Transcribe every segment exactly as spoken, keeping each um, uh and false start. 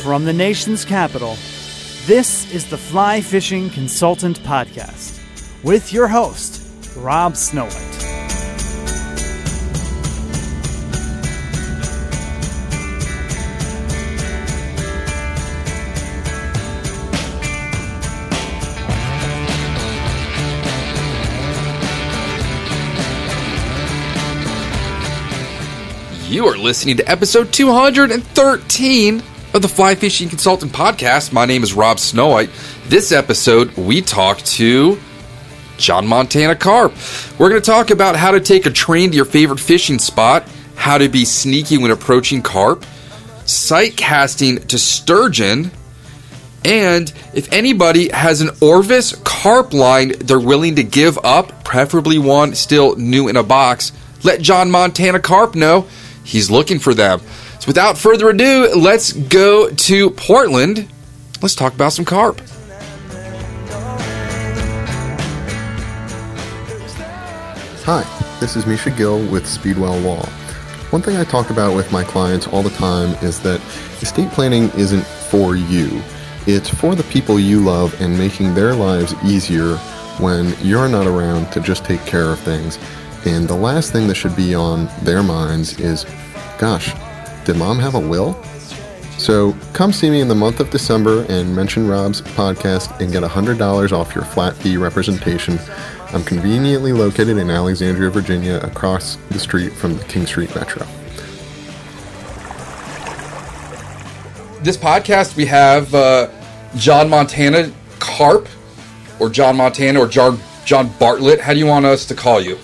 From the nation's capital, this is the Fly Fishing Consultant Podcast with your host, Rob Snowhite. You are listening to episode two hundred thirteen of the Fly Fishing Consultant Podcast. My name is Rob Snowhite. This episode, we talk to John Montana Carp. We're going to talk about how to take a train to your favorite fishing spot, how to be sneaky when approaching carp, sight casting to sturgeon, and if anybody has an Orvis carp line they're willing to give up, preferably one still new in a box, let John Montana Carp know. He's looking for them. So without further ado, let's go to Portland. Let's talk about some carp. Hi, this is Misha Gill with Speedwell Law. One thing I talk about with my clients all the time is that estate planning isn't for you. It's for the people you love and making their lives easier when you're not around to just take care of things. And the last thing that should be on their minds is, gosh, did mom have a will? So come see me in the month of December and mention Rob's podcast and get one hundred dollars off your flat fee representation. I'm conveniently located in Alexandria, Virginia, across the street from the King Street Metro. This podcast, we have uh, John Montana Carp, or John Montana, or Jar- John Bartlett. How do you want us to call you?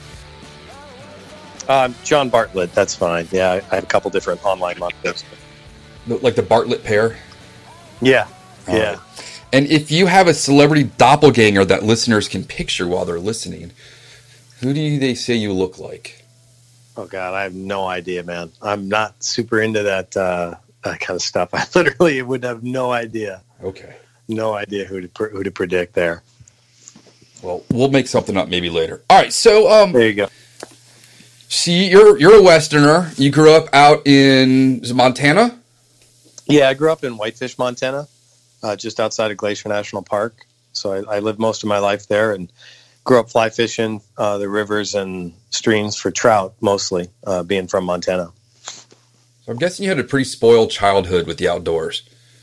Uh, John Bartlett, that's fine. Yeah, I, I have a couple different online monikers. Like the Bartlett pair? Yeah, All yeah. Right. And if you have a celebrity doppelganger that listeners can picture while they're listening, who do you, they say you look like? Oh, God, I have no idea, man. I'm not super into that, uh, that kind of stuff. I literally would have no idea. Okay. No idea who to pr- who to predict there. Well, we'll make something up maybe later. All right, so... um, There you go. See, you're you're a Westerner. You grew up out in is it Montana? Yeah, I grew up in Whitefish, Montana, uh, just outside of Glacier National Park. So I, I lived most of my life there and grew up fly fishing uh, the rivers and streams for trout, mostly, uh, being from Montana. So I'm guessing you had a pretty spoiled childhood with the outdoors.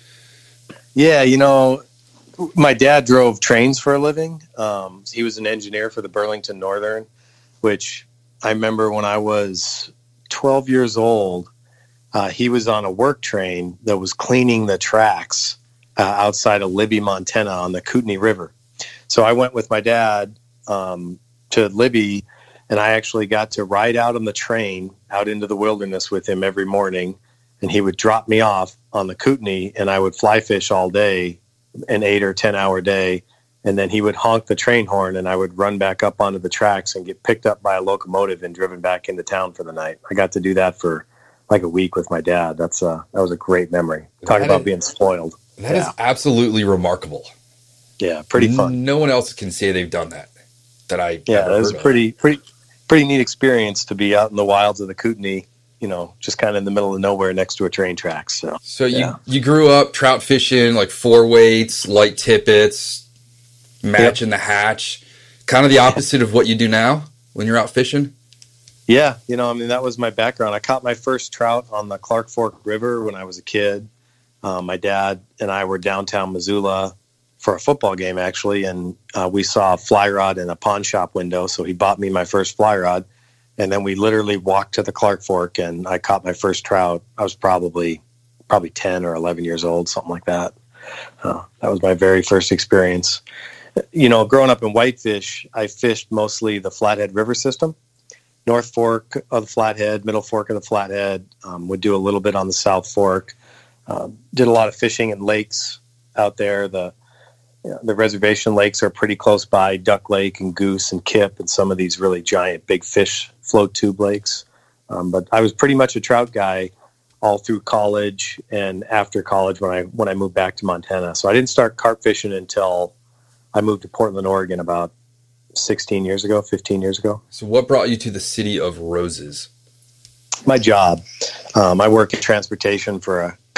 Yeah, you know, my dad drove trains for a living. Um, he was an engineer for the Burlington Northern, which... I remember when I was twelve years old, uh, he was on a work train that was cleaning the tracks uh, outside of Libby, Montana on the Kootenai River. So I went with my dad um, to Libby, and I actually got to ride out on the train out into the wilderness with him every morning, and he would drop me off on the Kootenai, and I would fly fish all day, an eight or ten hour day. And then he would honk the train horn, and I would run back up onto the tracks and get picked up by a locomotive and driven back into town for the night. I got to do that for like a week with my dad. That's uh, that was a great memory. Talk That about is, being spoiled. That yeah. is absolutely remarkable. Yeah, pretty fun. No one else can say they've done that. That I yeah, it was a pretty pretty pretty neat experience to be out in the wilds of the Kootenai. You know, just kind of in the middle of nowhere next to a train tracks. So, so you yeah. you grew up trout fishing, like four weights, light tippets. Match in the hatch, kind of the opposite of what you do now when you're out fishing. Yeah, you know, I mean, that was my background. I caught my first trout on the Clark Fork River when I was a kid. Um, my dad and I were downtown Missoula for a football game, actually, and uh, we saw a fly rod in a pawn shop window, so he bought me my first fly rod, and then we literally walked to the Clark Fork, and I caught my first trout. I was probably probably ten or eleven years old, something like that. Uh, that was my very first experience. You know, growing up in Whitefish, I fished mostly the Flathead River system, North Fork of the Flathead, Middle Fork of the Flathead, um, would do a little bit on the South Fork, uh, did a lot of fishing in lakes out there. The you know, the reservation lakes are pretty close by, Duck Lake and Goose and Kip and some of these really giant big fish float tube lakes. Um, but I was pretty much a trout guy all through college and after college when I when I moved back to Montana. So I didn't start carp fishing until I moved to Portland, Oregon about sixteen years ago, fifteen years ago. So what brought you to the city of roses? My job. Um, I work in transportation for a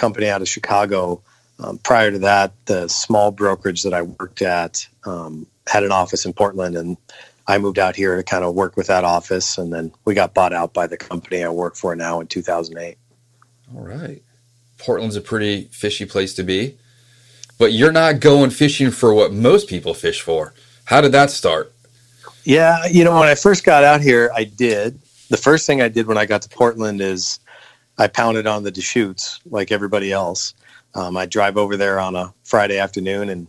company out of Chicago. Um, prior to that, the small brokerage that I worked at um, had an office in Portland, and I moved out here to kind of work with that office, and then we got bought out by the company I work for now in two thousand eight. All right. Portland's a pretty fishy place to be, but you're not going fishing for what most people fish for. How did that start? Yeah, you know, when I first got out here, I did. The first thing I did when I got to Portland is I pounded on the Deschutes like everybody else. Um, I'd drive over there on a Friday afternoon and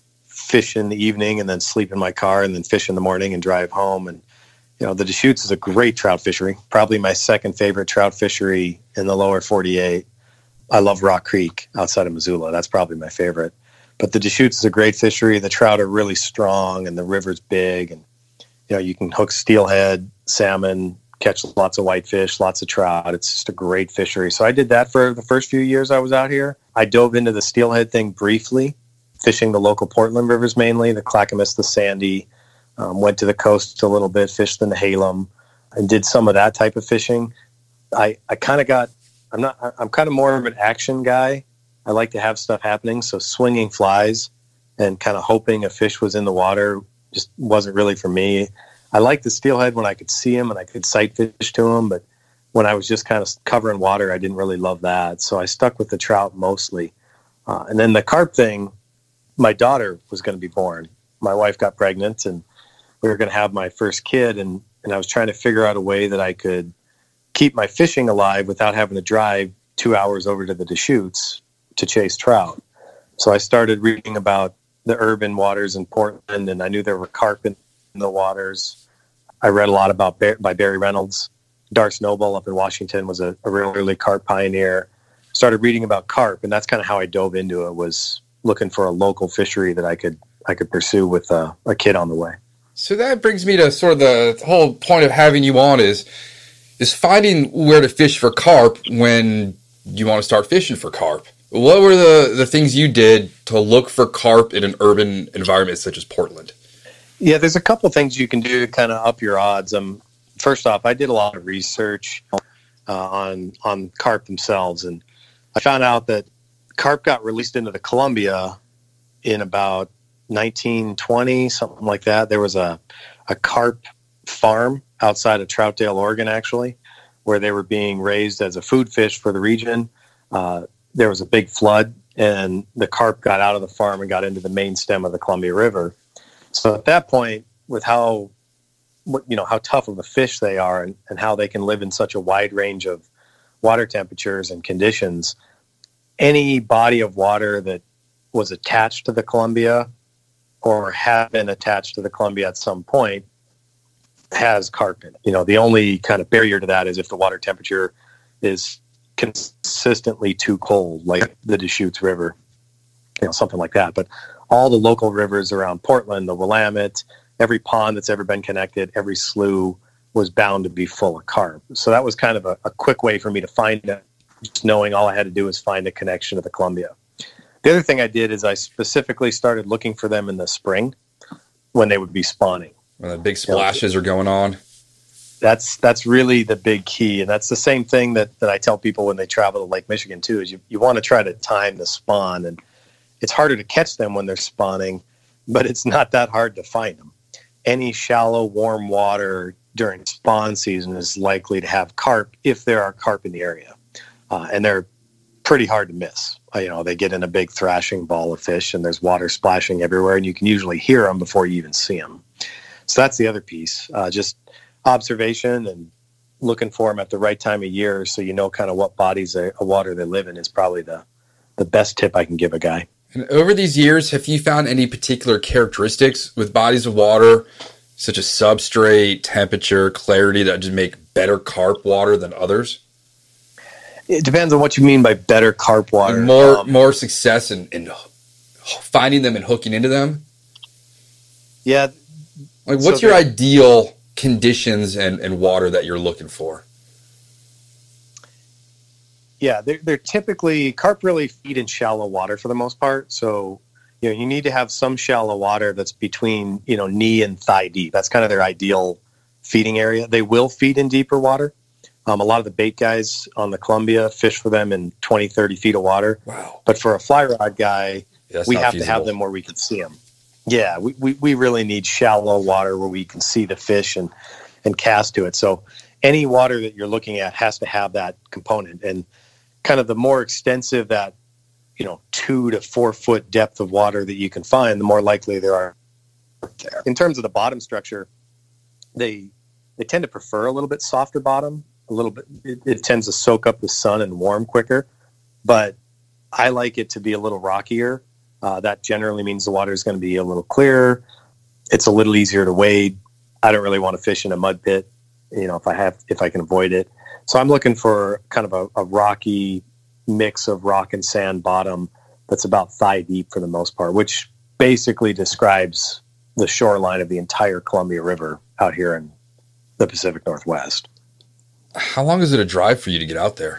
fish in the evening and then sleep in my car and then fish in the morning and drive home. And, you know, the Deschutes is a great trout fishery, probably my second favorite trout fishery in the lower forty-eight. I love Rock Creek outside of Missoula. That's probably my favorite. But the Deschutes is a great fishery. The trout are really strong and the river's big. And, you know, you can hook steelhead, salmon, catch lots of whitefish, lots of trout. It's just a great fishery. So I did that for the first few years I was out here. I dove into the steelhead thing briefly, fishing the local Portland rivers mainly, the Clackamas, the Sandy, um, went to the coast a little bit, fished in the Halem, and did some of that type of fishing. I, I kind of got, I'm not, I'm kind of more of an action guy. I like to have stuff happening. So swinging flies and kind of hoping a fish was in the water just wasn't really for me. I liked the steelhead when I could see him and I could sight fish to him, but when I was just kind of covering water, I didn't really love that. So I stuck with the trout mostly. Uh, and then the carp thing, my daughter was going to be born. My wife got pregnant and we were going to have my first kid. And, and I was trying to figure out a way that I could keep my fishing alive without having to drive two hours over to the Deschutes to chase trout. So I started reading about the urban waters in Portland, and I knew there were carp in the waters. I read a lot about by Barry Reynolds. Dar Snowball up in Washington was a, a real early carp pioneer. Started reading about carp, and that's kind of how I dove into it, was looking for a local fishery that I could I could pursue with a, a kid on the way. So that brings me to sort of the whole point of having you on is is finding where to fish for carp when you want to start fishing for carp. What were the, the things you did to look for carp in an urban environment such as Portland? Yeah, there's a couple things you can do to kind of up your odds. Um, first off, I did a lot of research uh, on on carp themselves, and I found out that carp got released into the Columbia in about nineteen twenty, something like that. There was a, a carp farm outside of Troutdale, Oregon, actually, where they were being raised as a food fish for the region. Uh, there was a big flood, and the carp got out of the farm and got into the main stem of the Columbia River. So at that point, with how you know how tough of a fish they are and, and how they can live in such a wide range of water temperatures and conditions, any body of water that was attached to the Columbia or had been attached to the Columbia at some point has carp in it. You know, the only kind of barrier to that is if the water temperature is consistently too cold, like the Deschutes River, you know, something like that. But all the local rivers around Portland, the Willamette, every pond that's ever been connected, every slough was bound to be full of carp. So that was kind of a, a quick way for me to find it, just knowing all I had to do was find a connection to the Columbia. The other thing I did is I specifically started looking for them in the spring when they would be spawning. When the big splashes you know, are going on. That's that's really the big key. And that's the same thing that, that I tell people when they travel to Lake Michigan too, is you, you want to try to time the spawn. And it's harder to catch them when they're spawning, but it's not that hard to find them. Any shallow, warm water during spawn season is likely to have carp if there are carp in the area. Uh, and they're pretty hard to miss. Uh, you know, they get in a big thrashing ball of fish and there's water splashing everywhere and you can usually hear them before you even see them. So that's the other piece, uh, just observation and looking for them at the right time of year so you know kind of what bodies of water they live in is probably the, the best tip I can give a guy. And over these years, have you found any particular characteristics with bodies of water, such as substrate, temperature, clarity, that just make better carp water than others? It depends on what you mean by better carp water. And more um, more success in, in finding them and hooking into them? Yeah. Like, what's so your ideal conditions and, and water that you're looking for? Yeah, they're, they're typically, carp really feed in shallow water for the most part. So, you know, you need to have some shallow water that's between, you know, knee and thigh deep. That's kind of their ideal feeding area. They will feed in deeper water. Um, a lot of the bait guys on the Columbia fish for them in twenty, thirty feet of water. Wow. But for a fly rod guy, Yeah, we have feasible. to have them where we can see them. Yeah, we, we, we really need shallow water where we can see the fish and, and cast to it. So any water that you're looking at has to have that component. And kind of the more extensive that, you know, two to four foot depth of water that you can find, the more likely there are there. In terms of the bottom structure, they they tend to prefer a little bit softer bottom. A little bit, it, it tends to soak up the sun and warm quicker. But I like it to be a little rockier. Uh, that generally means the water is going to be a little clearer. It's a little easier to wade. I don't really want to fish in a mud pit, you know, if I have, if I can avoid it. So I'm looking for kind of a, a rocky mix of rock and sand bottom that's about thigh deep for the most part, which basically describes the shoreline of the entire Columbia River out here in the Pacific Northwest. How long is it a drive for you to get out there?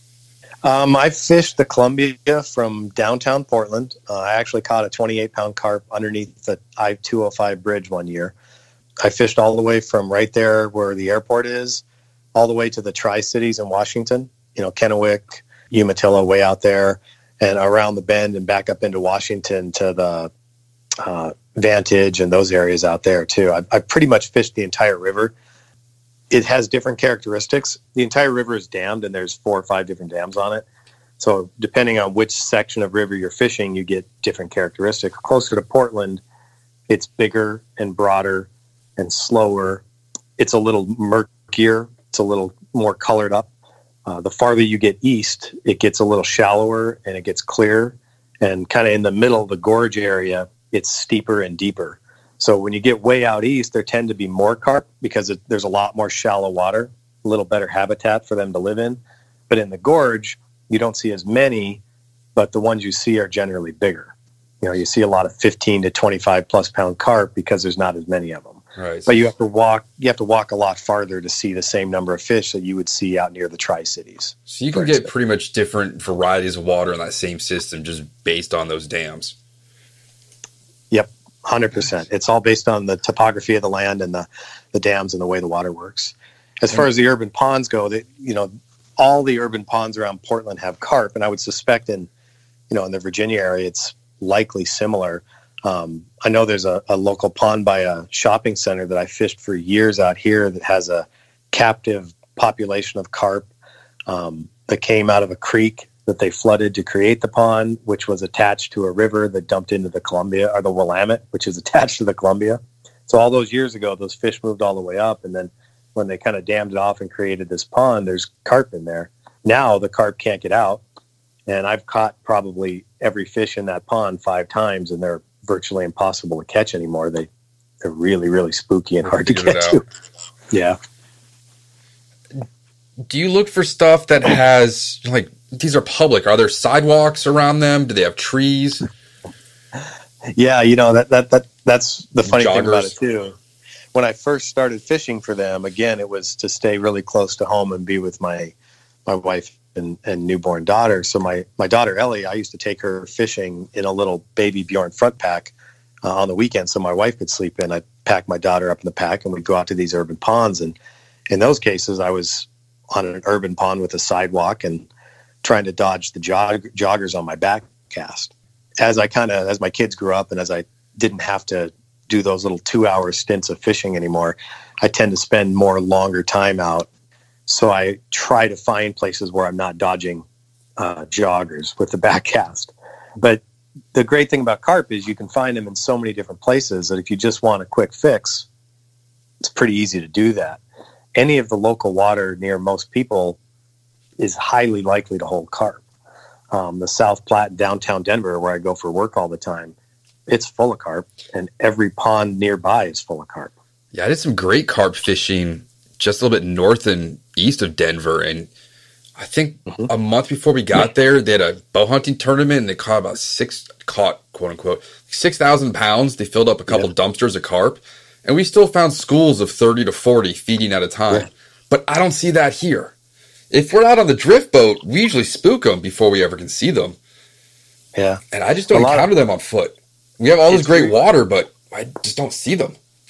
Um, I fished the Columbia from downtown Portland. Uh, I actually caught a twenty-eight pound carp underneath the I two oh five bridge one year. I fished all the way from right there where the airport is, all the way to the Tri-Cities in Washington, you know, Kennewick, Umatilla, way out there, and around the bend and back up into Washington to the uh, Vantage and those areas out there too. I, I pretty much fished the entire river. It has different characteristics. The entire river is dammed, and there's four or five different dams on it. So depending on which section of river you're fishing, you get different characteristics. Closer to Portland, it's bigger and broader and slower. It's a little murkier. It's a little more colored up. Uh, the farther you get east, it gets a little shallower and it gets clear. And kind of in the middle of the gorge area, it's steeper and deeper. So when you get way out east, there tend to be more carp because it, there's a lot more shallow water, a little better habitat for them to live in. But in the gorge, you don't see as many, but the ones you see are generally bigger. You know, you see a lot of fifteen to twenty-five plus pound carp because there's not as many of them. Right. But you have to walk, you have to walk a lot farther to see the same number of fish that you would see out near the Tri-Cities. So you can get pretty much different varieties of water in that same system just based on those dams. Yep. one hundred percent. It's all based on the topography of the land and the, the dams and the way the water works. As far as the urban ponds go, they, you know, all the urban ponds around Portland have carp, and I would suspect in, you know, in the Virginia area, it's likely similar. Um, I know there's a, a local pond by a shopping center that I fished for years out here that has a captive population of carp um, that came out of a creek that they flooded to create the pond, which was attached to a river that dumped into the Columbia, or the Willamette, which is attached to the Columbia. So all those years ago, those fish moved all the way up, and then when they kind of dammed it off and created this pond, there's carp in there. Now the carp can't get out, and I've caught probably every fish in that pond five times, and they're virtually impossible to catch anymore. They, they're really, really spooky and hard to get to. Yeah. Do you look for stuff that has, like, these are public? Are there sidewalks around them? Do they have trees? Yeah, you know, that, that, that that's the funny Joggers. thing about it too. When I first started fishing for them, again, it was to stay really close to home and be with my my wife and, and newborn daughter. So my, my daughter, Ellie, I used to take her fishing in a little baby Bjorn front pack uh, on the weekend so my wife could sleep in. I'd pack my daughter up in the pack, and we'd go out to these urban ponds. And in those cases, I was on an urban pond with a sidewalk and trying to dodge the jog, joggers on my back cast. As I kind of, as my kids grew up and as I didn't have to do those little two hour stints of fishing anymore, I tend to spend more longer time out. So I try to find places where I'm not dodging uh, joggers with the back cast. But the great thing about carp is you can find them in so many different places that if you just want a quick fix, it's pretty easy to do that. Any of the local water near most people is highly likely to hold carp. Um, the South Platte, downtown Denver, where I go for work all the time, it's full of carp, and every pond nearby is full of carp. Yeah, I did some great carp fishing just a little bit north and east of Denver, and I think mm-hmm. a month before we got there, they had a bow hunting tournament, and they caught about six, caught, quote unquote, six thousand pounds. They filled up a couple yep. dumpsters of carp, and we still found schools of thirty to forty feeding at a time. Yeah. But I don't see that here. If we're out on the drift boat, we usually spook them before we ever can see them. Yeah. And I just don't encounter of, them on foot. We have all this great weird. water, but I just don't see them.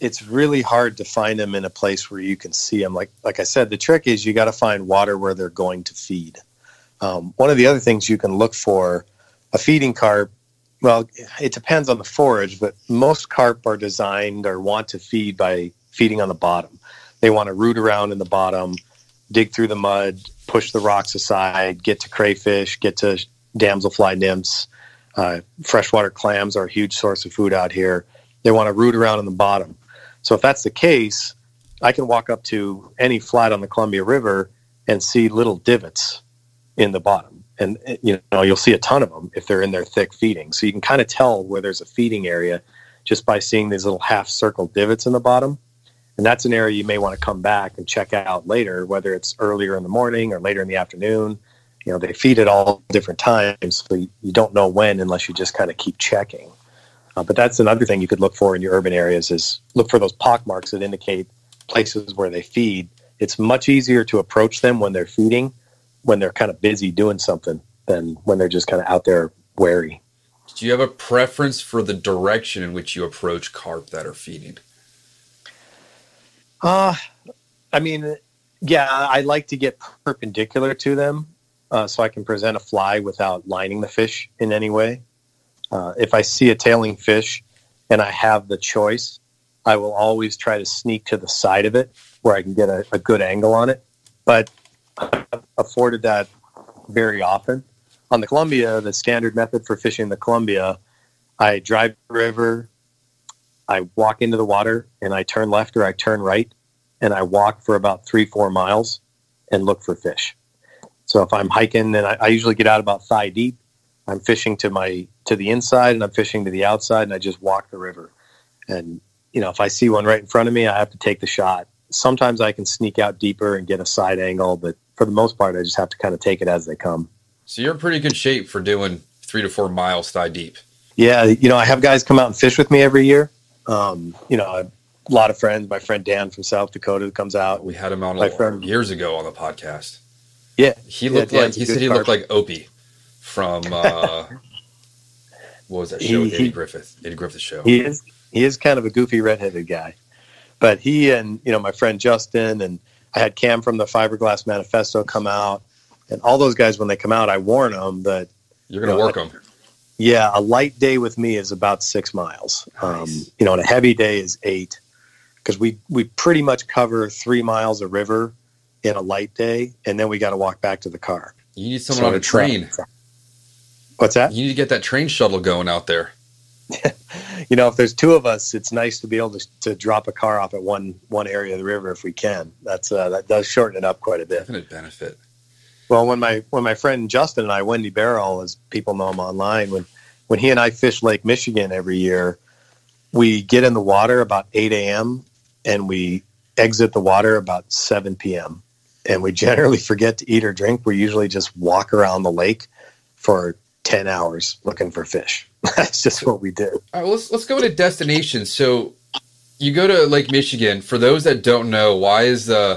it's really hard to find them in a place where you can see them. Like like I said, the trick is you got to find water where they're going to feed. Um, one of the other things you can look for, a feeding carp, well, it depends on the forage, but most carp are designed or want to feed by feeding on the bottom. They want to root around in the bottom, dig through the mud, push the rocks aside, get to crayfish, get to damselfly nymphs. Uh, freshwater clams are a huge source of food out here. They want to root around in the bottom. So if that's the case, I can walk up to any flat on the Columbia River and see little divots in the bottom. And, you know, you'll see a ton of them if they're in their thick feeding. So you can kind of tell where there's a feeding area just by seeing these little half circle divots in the bottom. And that's an area you may want to come back and check out later, whether it's earlier in the morning or later in the afternoon. You know, they feed at all different times, so you, you don't know when unless you just kind of keep checking. Uh, but that's another thing you could look for in your urban areas is look for those pock marks that indicate places where they feed. It's much easier to approach them when they're feeding, when they're kind of busy doing something, than when they're just kind of out there wary. Do you have a preference for the direction in which you approach carp that are feeding? Uh, I mean, yeah, I like to get perpendicular to them uh, so I can present a fly without lining the fish in any way. Uh, if I see a tailing fish and I have the choice, I will always try to sneak to the side of it where I can get a, a good angle on it. But I've afforded that very often. On the Columbia, the standard method for fishing the Columbia, I drive the river, I walk into the water, and I turn left or I turn right, and I walk for about three, four miles and look for fish. So if I'm hiking, and I, I usually get out about thigh deep, I'm fishing to my to the inside and I'm fishing to the outside, and I just walk the river. And, you know, if I see one right in front of me, I have to take the shot. Sometimes I can sneak out deeper and get a side angle, but for the most part, I just have to kind of take it as they come. So you're in pretty good shape for doing three to four miles thigh deep. Yeah, you know, I have guys come out and fish with me every year. Um, you know, a lot of friends. My friend Dan from South Dakota who comes out. We had him on my a, friend, years ago on the podcast. Yeah, he looked yeah, like he said he carp. looked like Opie from uh, what was that show? He, with Eddie he, Griffith. Eddie Griffith show. He is he is kind of a goofy redheaded guy, but he and you know my friend Justin and I had Cam from the Fiberglass Manifesto come out. And all those guys, when they come out, I warn them that you're going to you know, work them. Yeah, a light day with me is about six miles. Nice. Um, you know, and a heavy day is eight, because we we pretty much cover three miles of river in a light day, and then we got to walk back to the car. You need someone so on a train. Uh, what's that? You need to get that train shuttle going out there. You know, if there's two of us, it's nice to be able to, to drop a car off at one one area of the river if we can. That's uh, that does shorten it up quite a bit. Definite benefit. Well, when my when my friend Justin and I, Wendy Barrel, as people know him online, when when he and I fish Lake Michigan every year, we get in the water about eight a.m. and we exit the water about seven p.m. And we generally forget to eat or drink. We usually just walk around the lake for ten hours looking for fish. That's just what we do. All right, well, let's let's go into destinations. So you go to Lake Michigan. For those that don't know, why is the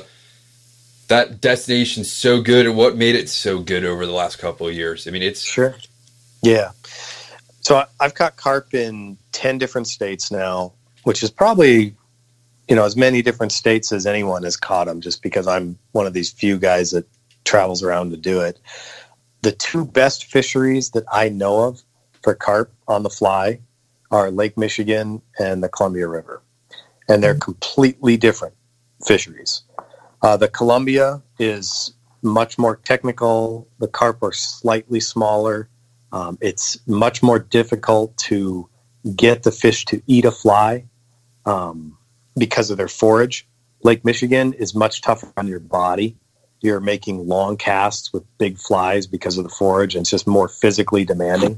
that destination so good, and what made it so good over the last couple of years? I mean, it's sure. Yeah. So I, I've caught carp in ten different states now, which is probably, you know, as many different states as anyone has caught them, just because I'm one of these few guys that travels around to do it. The two best fisheries that I know of for carp on the fly are Lake Michigan and the Columbia River. And they're completely different fisheries. Uh, the Columbia is much more technical. The carp are slightly smaller. Um, it's much more difficult to get the fish to eat a fly um, because of their forage. Lake Michigan is much tougher on your body. You're making long casts with big flies because of the forage, and it's just more physically demanding.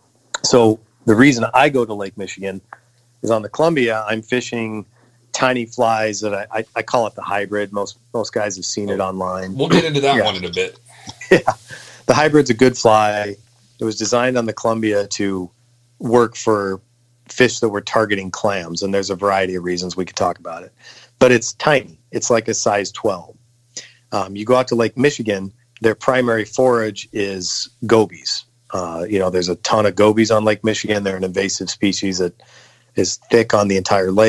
So the reason I go to Lake Michigan is on the Columbia, I'm fishing tiny flies that I, I, I call it the hybrid. Most most guys have seen it online. We'll get into that yeah. one in a bit. Yeah, the hybrid's a good fly. It was designed on the Columbia to work for fish that were targeting clams, and there's a variety of reasons we could talk about it. But it's tiny. It's like a size twelve. Um, you go out to Lake Michigan, their primary forage is gobies. Uh, you know, there's a ton of gobies on Lake Michigan. They're an invasive species that is thick on the entire lake.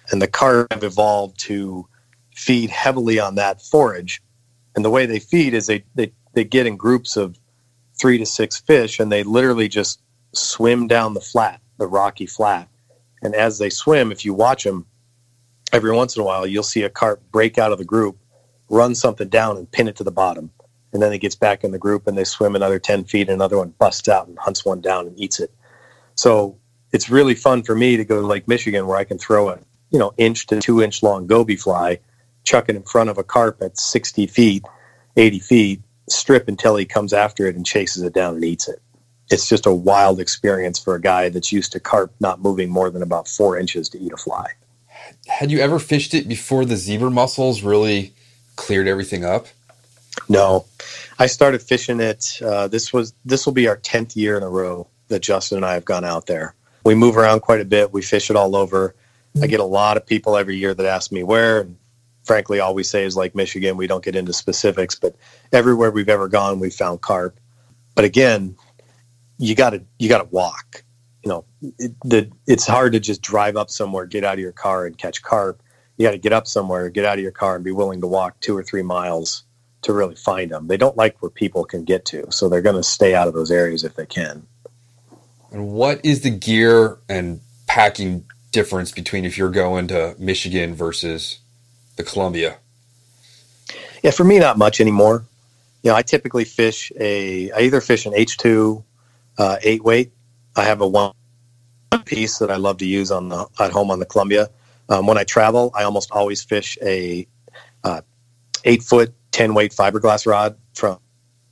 And the carp have evolved to feed heavily on that forage. And the way they feed is they, they, they get in groups of three to six fish, and they literally just swim down the flat, the rocky flat. And as they swim, if you watch them, every once in a while, you'll see a carp break out of the group, run something down, and pin it to the bottom. And then it gets back in the group, and they swim another ten feet, and another one busts out and hunts one down and eats it. So it's really fun for me to go to Lake Michigan, where I can throw a you know inch to two inch long goby fly, chuck it in front of a carp at sixty feet, eighty feet, strip until he comes after it and chases it down and eats it. It's just a wild experience for a guy that's used to carp not moving more than about four inches to eat a fly. Had you ever fished it before the zebra mussels really cleared everything up? No, I started fishing it. Uh, this was this will be our tenth year in a row that Justin and I have gone out there. We move around quite a bit. We fish it all over. I get a lot of people every year that ask me where. And frankly, all we say is Lake Michigan. We don't get into specifics, but everywhere we've ever gone, we've found carp. But again, you got to you got to walk. You know, it, the, it's hard to just drive up somewhere, get out of your car, and catch carp. You got to get up somewhere, get out of your car, and be willing to walk two or three miles to really find them. They don't like where people can get to, so they're going to stay out of those areas if they can. And what is the gear and packing difference between if you're going to Michigan versus the Columbia? Yeah, for me, not much anymore. You know, I typically fish a, I either fish an H two uh, eight weight. I have a one piece that I love to use on the at home on the Columbia. Um, when I travel, I almost always fish a uh, eight foot, ten weight fiberglass rod from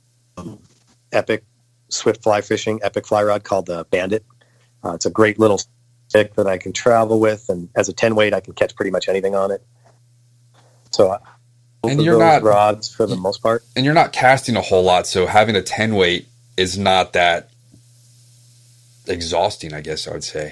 Epic Swift Fly Fishing, Epic Fly Rod called the Bandit. Uh, it's a great little stick that I can travel with, and as a ten weight, I can catch pretty much anything on it. So, I and you're not rods for the most part, and you're not casting a whole lot, so having a ten weight is not that exhausting, I guess I would say.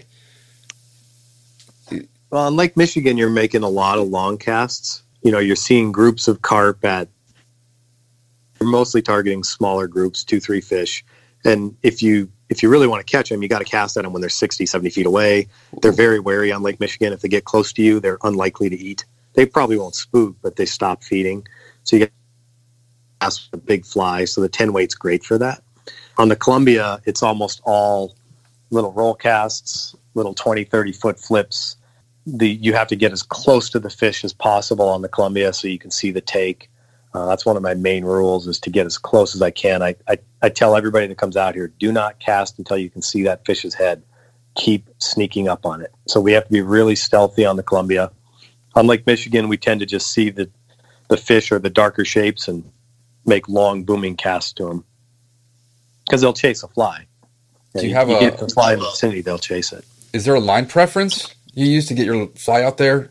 Well, on Lake Michigan, you're making a lot of long casts. You know, you're seeing groups of carp at, you're mostly targeting smaller groups, two, three fish. And if you if you really want to catch them, you got to cast at them when they're sixty, seventy feet away. They're very wary on Lake Michigan. If they get close to you, they're unlikely to eat. They probably won't spook, but they stop feeding. So you get to cast a big fly. So the ten weight's great for that. On the Columbia, it's almost all little roll casts, little twenty, thirty foot flips. The you have to get as close to the fish as possible on the Columbia so you can see the take. Uh, that's one of my main rules, is to get as close as I can. I, I, I tell everybody that comes out here, do not cast until you can see that fish's head. Keep sneaking up on it. So we have to be really stealthy on the Columbia. On Lake Michigan, we tend to just see the, the fish or the darker shapes and make long booming casts to them because they'll chase a fly. Do you, you have you a get the fly in the vicinity, they'll chase it. Is there a line preference you use to get your fly out there?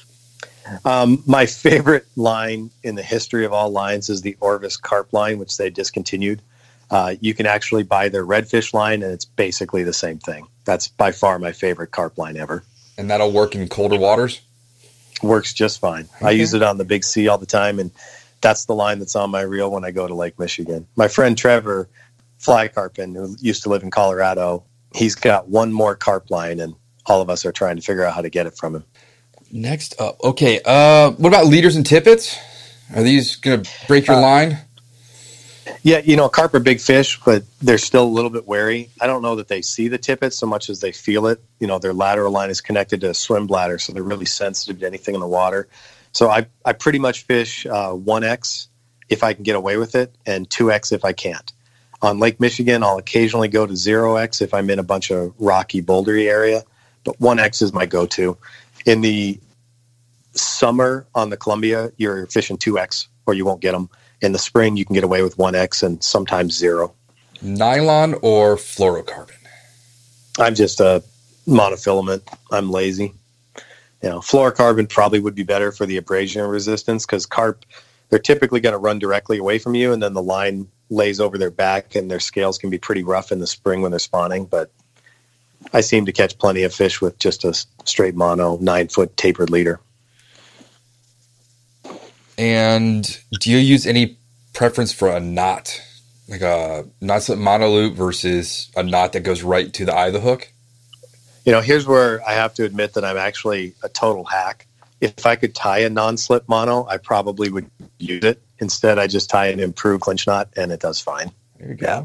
Um, my favorite line in the history of all lines is the Orvis Carp line, which they discontinued. Uh, you can actually buy their redfish line, and it's basically the same thing. That's by far my favorite carp line ever. And that'll work in colder waters? Works just fine. Okay. I use it on the Big C all the time, and that's the line that's on my reel when I go to Lake Michigan. My friend Trevor Fly Carpin, who used to live in Colorado, he's got one more carp line, and all of us are trying to figure out how to get it from him. Next up, okay. Uh, what about leaders and tippets? Are these going to break your uh, line? Yeah, you know, carp are big fish, but they're still a little bit wary. I don't know that they see the tippet so much as they feel it. You know, their lateral line is connected to a swim bladder, so they're really sensitive to anything in the water. So I, I pretty much fish uh, one X if I can get away with it, and two X if I can't. On Lake Michigan, I'll occasionally go to zero X if I'm in a bunch of rocky, bouldery area, but one X is my go-to. In the summer on the Columbia, you're fishing two X or you won't get them. In the spring, you can get away with one X and sometimes zero. Nylon or fluorocarbon? I'm just a monofilament. I'm lazy. You know, fluorocarbon probably would be better for the abrasion resistance because carp, they're typically going to run directly away from you, and then the line lays over their back, and their scales can be pretty rough in the spring when they're spawning. But I seem to catch plenty of fish with just a straight mono nine foot tapered leader. And do you use any preference for a knot, like a knot slip mono loop versus a knot that goes right to the eye of the hook? You know, here's where I have to admit that I'm actually a total hack. If I could tie a non-slip mono, I probably would use it. Instead, I just tie an improved clinch knot, and it does fine. There you go. Yeah.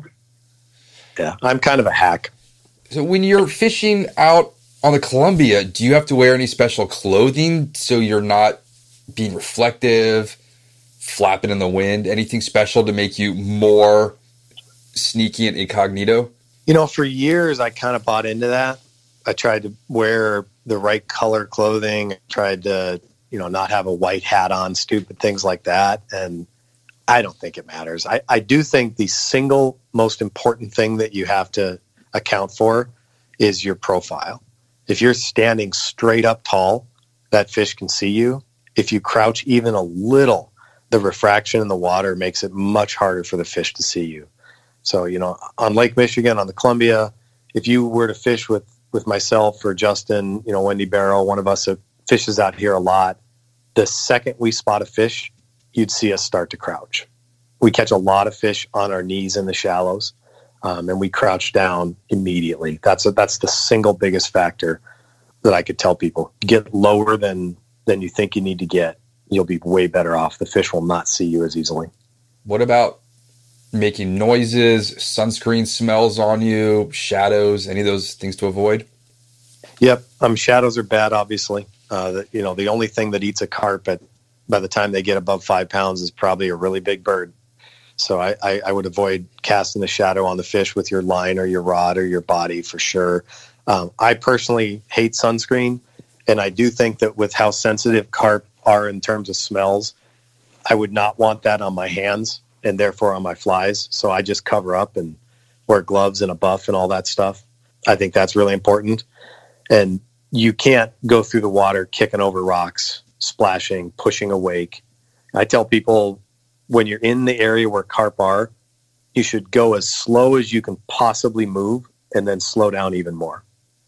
Yeah, I'm kind of a hack. So when you're fishing out on the Columbia, do you have to wear any special clothing so you're not being reflective, flapping in the wind? Anything special to make you more sneaky and incognito? You know, for years, I kind of bought into that. I tried to wear the right color clothing, tried to, you know, not have a white hat on, stupid things like that. And I don't think it matters. I, I do think the single most important thing that you have to account for is your profile. If you're standing straight up tall, that fish can see you. If you crouch even a little, the refraction in the water makes it much harder for the fish to see you. So, you know, on Lake Michigan, on the Columbia, if you were to fish with, with myself or Justin, you know, Wendy Barrow, one of us that fishes out here a lot, the second we spot a fish, you'd see us start to crouch. We catch a lot of fish on our knees in the shallows, um, and we crouch down immediately. That's a, that's the single biggest factor that I could tell people. Get lower than, than you think you need to get. You'll be way better off. The fish will not see you as easily. What about making noises, sunscreen smells on you, shadows, any of those things to avoid? Yep. Um, shadows are bad, obviously. Uh, the, you know, the only thing that eats a carp at, by the time they get above five pounds is probably a really big bird. So I, I, I would avoid casting the shadow on the fish with your line or your rod or your body for sure. Um, I personally hate sunscreen, and I do think that with how sensitive carp are in terms of smells, I would not want that on my hands and therefore on my flies. So I just cover up and wear gloves and a buff and all that stuff. I think that's really important. And you can't go through the water kicking over rocks, splashing, pushing a wake. I tell people when you're in the area where carp are, you should go as slow as you can possibly move and then slow down even more.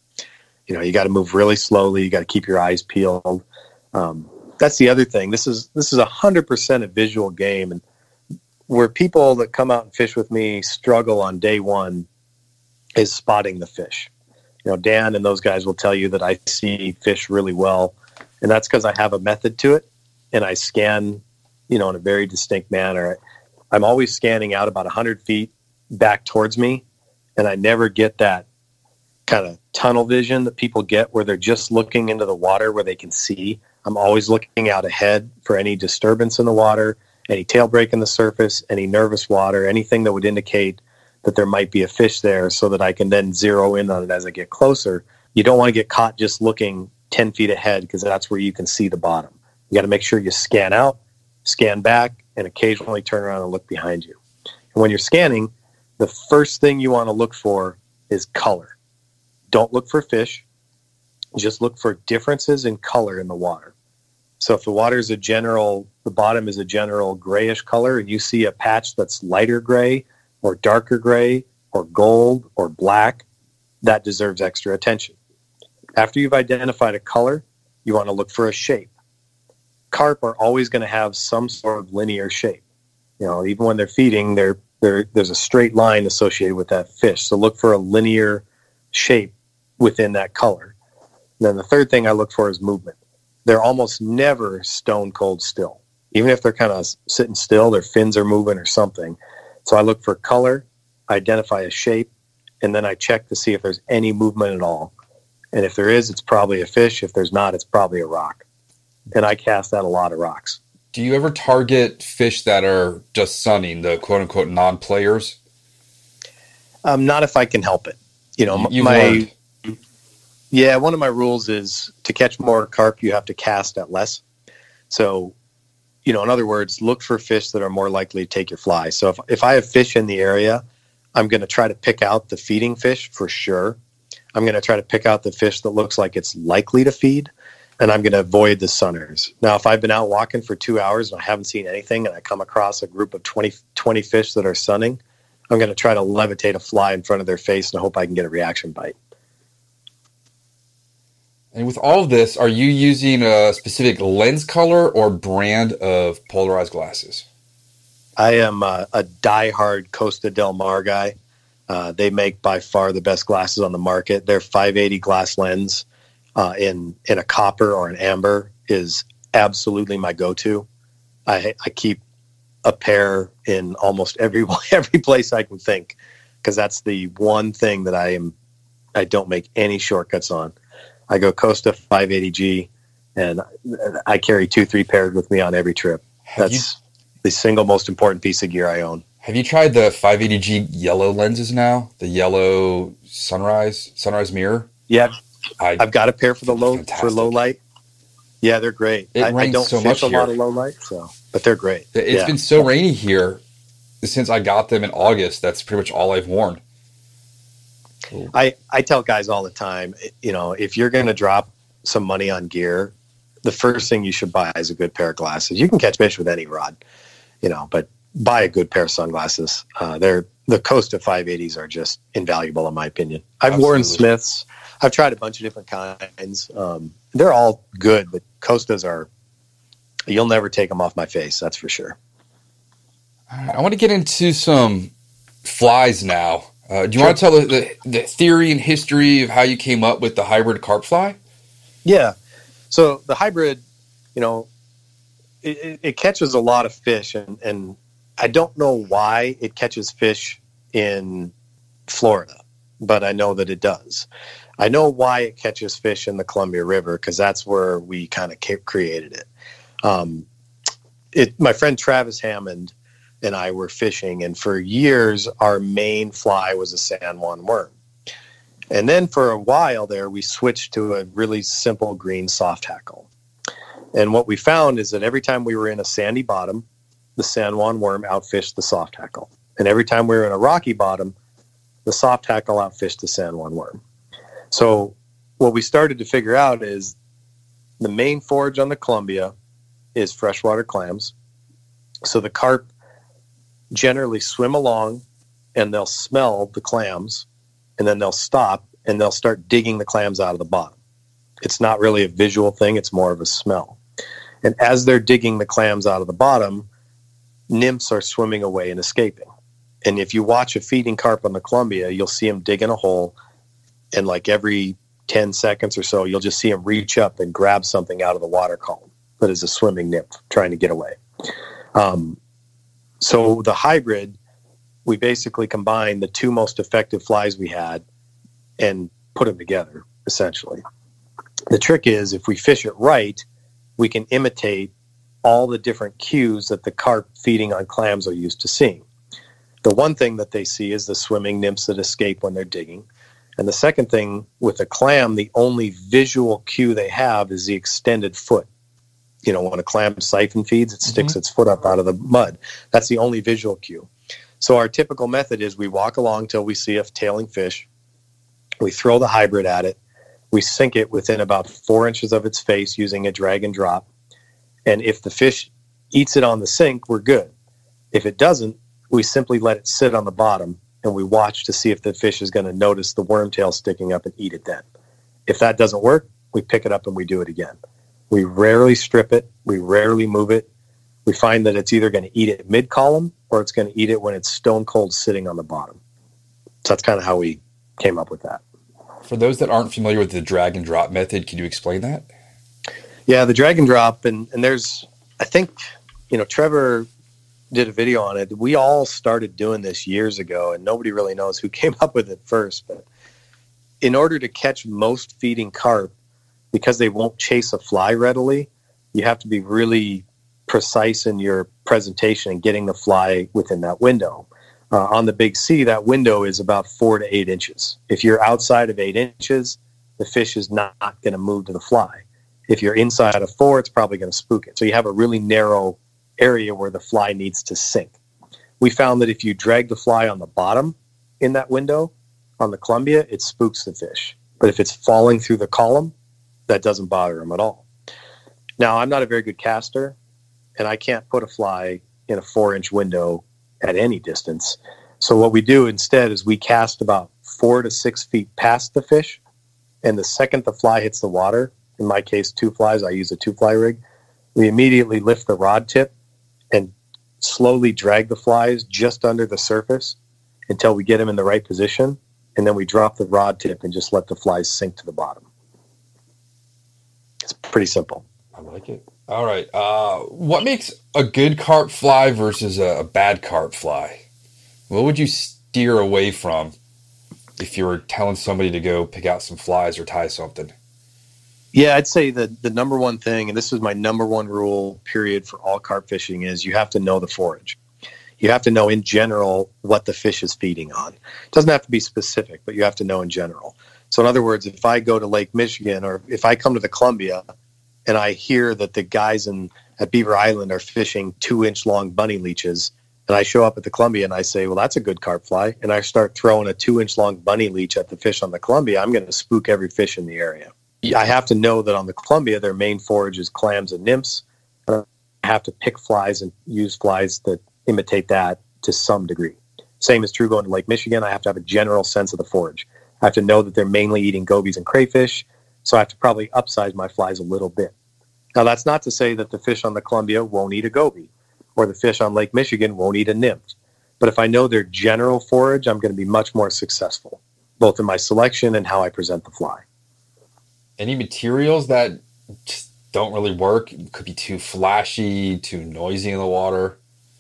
You know, you got to move really slowly. You got to keep your eyes peeled. Um, that's the other thing. This is this is one hundred percent a visual game. And where people that come out and fish with me struggle on day one is spotting the fish. You know, Dan and those guys will tell you that I see fish really well. And that's because I have a method to it. And I scan, you know, in a very distinct manner. I'm always scanning out about one hundred feet back towards me. And I never get that kind of tunnel vision that people get where they're just looking into the water where they can see. I'm always looking out ahead for any disturbance in the water, any tail break in the surface, any nervous water, anything that would indicate that there might be a fish there so that I can then zero in on it as I get closer. You don't want to get caught just looking ten feet ahead because that's where you can see the bottom. You got to make sure you scan out, scan back, and occasionally turn around and look behind you. And when you're scanning, the first thing you want to look for is color. Don't look for fish. Just look for differences in color in the water. So if the water is a general, the bottom is a general grayish color, and you see a patch that's lighter gray or darker gray or gold or black, that deserves extra attention. After you've identified a color, you want to look for a shape. Carp are always going to have some sort of linear shape. You know, even when they're feeding, they're, they're, there's a straight line associated with that fish. So look for a linear shape within that color. And then the third thing I look for is movement. They're almost never stone cold still. Even if they're kind of sitting still, their fins are moving or something. So I look for color, identify a shape, and then I check to see if there's any movement at all. And if there is, it's probably a fish. If there's not, it's probably a rock. And I cast out a lot of rocks. Do you ever target fish that are just sunning, the quote-unquote non-players? Um, not if I can help it. You know, You've my learned. Yeah, one of my rules is to catch more carp, you have to cast at less. So, you know, in other words, look for fish that are more likely to take your fly. So if, if I have fish in the area, I'm going to try to pick out the feeding fish for sure. I'm going to try to pick out the fish that looks like it's likely to feed, and I'm going to avoid the sunners. Now, if I've been out walking for two hours and I haven't seen anything and I come across a group of twenty, twenty fish that are sunning, I'm going to try to levitate a fly in front of their face and hope I can get a reaction bite. And with all of this, are you using a specific lens color or brand of polarized glasses? I am a, a diehard Costa Del Mar guy. Uh, they make by far the best glasses on the market. Their five eighty glass lens uh, in in a copper or an amber is absolutely my go-to. I, I keep a pair in almost every every place I can think, because that's the one thing that I am I don't make any shortcuts on. I go Costa five eighty G, and I carry two, three pairs with me on every trip. Have That's you, the single most important piece of gear I own. have you tried the five eighty G yellow lenses now? The yellow sunrise sunrise mirror? Yeah, I, I've got a pair for the low fantastic. for low light. Yeah, they're great. It I, I rains don't so fish much a here. lot of low light, so but they're great. It's yeah. been so rainy here since I got them in August. That's pretty much all I've worn. I, I tell guys all the time, you know, if you're going to drop some money on gear, the first thing you should buy is a good pair of glasses. You can catch fish with any rod, you know, but buy a good pair of sunglasses. Uh, they're the Costa five eighties are just invaluable in my opinion. I've Absolutely. worn Smiths. I've tried a bunch of different kinds. Um, they're all good, but Costas are, you'll never take them off my face. That's for sure. I want to get into some flies now. Uh, do you sure. want to tell the, the, the theory and history of how you came up with the hybrid carp fly? Yeah. So the hybrid, you know, it, it catches a lot of fish, and, and I don't know why it catches fish in Florida, but I know that it does. I know why it catches fish in the Columbia River, because that's where we kind of created it. Um, it. My friend Travis Hammond and I were fishing, and for years our main fly was a San Juan worm. And then for a while there, we switched to a really simple green soft hackle. And what we found is that every time we were in a sandy bottom, the San Juan worm outfished the soft hackle. And every time we were in a rocky bottom, the soft hackle outfished the San Juan worm. So what we started to figure out is the main forage on the Columbia is freshwater clams. So the carp generally swim along and they'll smell the clams, and then they'll stop and they'll start digging the clams out of the bottom. It's not really a visual thing, it's more of a smell. And as they're digging the clams out of the bottom, nymphs are swimming away and escaping. And if you watch a feeding carp on the Columbia, you'll see them dig in a hole, and like every ten seconds or so, you'll just see them reach up and grab something out of the water column that is a swimming nymph trying to get away. Um, so the hybrid, we basically combined the two most effective flies we had and put them together, essentially. The trick is, if we fish it right, we can imitate all the different cues that the carp feeding on clams are used to seeing. The one thing that they see is the swimming nymphs that escape when they're digging. And the second thing, with a clam, the only visual cue they have is the extended foot. You know, when a clam siphon feeds, it sticks mm-hmm. its foot up out of the mud. That's the only visual cue. So our typical method is we walk along till we see a tailing fish. We throw the hybrid at it. We sink it within about four inches of its face using a drag and drop. And if the fish eats it on the sink, we're good. If it doesn't, we simply let it sit on the bottom, and we watch to see if the fish is going to notice the worm tail sticking up and eat it then. If that doesn't work, we pick it up and we do it again. We rarely strip it. We rarely move it. We find that it's either going to eat it mid-column or it's going to eat it when it's stone cold sitting on the bottom. So that's kind of how we came up with that. For those that aren't familiar with the drag and drop method, can you explain that? Yeah, the drag and drop, and, and there's, I think, you know, Trevor did a video on it. We all started doing this years ago, and nobody really knows who came up with it first. But in order to catch most feeding carp, because they won't chase a fly readily, you have to be really precise in your presentation and getting the fly within that window. Uh, on the Big C, that window is about four to eight inches. If you're outside of eight inches, the fish is not going to move to the fly. If you're inside of four, it's probably going to spook it. So you have a really narrow area where the fly needs to sink. We found that if you drag the fly on the bottom in that window on the Columbia, it spooks the fish. But if it's falling through the column, that doesn't bother them at all. Now, I'm not a very good caster, and I can't put a fly in a four-inch window at any distance. So what we do instead is we cast about four to six feet past the fish, and the second the fly hits the water, in my case, two flies, I use a two-fly rig, we immediately lift the rod tip and slowly drag the flies just under the surface until we get them in the right position, and then we drop the rod tip and just let the flies sink to the bottom. It's pretty simple. I like it. All right. Uh, what makes a good carp fly versus a, a bad carp fly? What would you steer away from if you were telling somebody to go pick out some flies or tie something? Yeah, I'd say that the number one thing, and this is my number one rule, period, for all carp fishing, is you have to know the forage. You have to know in general what the fish is feeding on. It doesn't have to be specific, but you have to know in general. So in other words, if I go to Lake Michigan or if I come to the Columbia and I hear that the guys in at Beaver Island are fishing two-inch long bunny leeches, and I show up at the Columbia and I say, well, that's a good carp fly, and I start throwing a two-inch long bunny leech at the fish on the Columbia, I'm going to spook every fish in the area. I have to know that on the Columbia, their main forage is clams and nymphs. I have to pick flies and use flies that imitate that to some degree. Same is true going to Lake Michigan. I have to have a general sense of the forage. I have to know that they're mainly eating gobies and crayfish, so I have to probably upsize my flies a little bit. Now, that's not to say that the fish on the Columbia won't eat a goby, or the fish on Lake Michigan won't eat a nymph. But if I know their general forage, I'm going to be much more successful, both in my selection and how I present the fly. Any materials that just don't really work? It could be too flashy, too noisy in the water.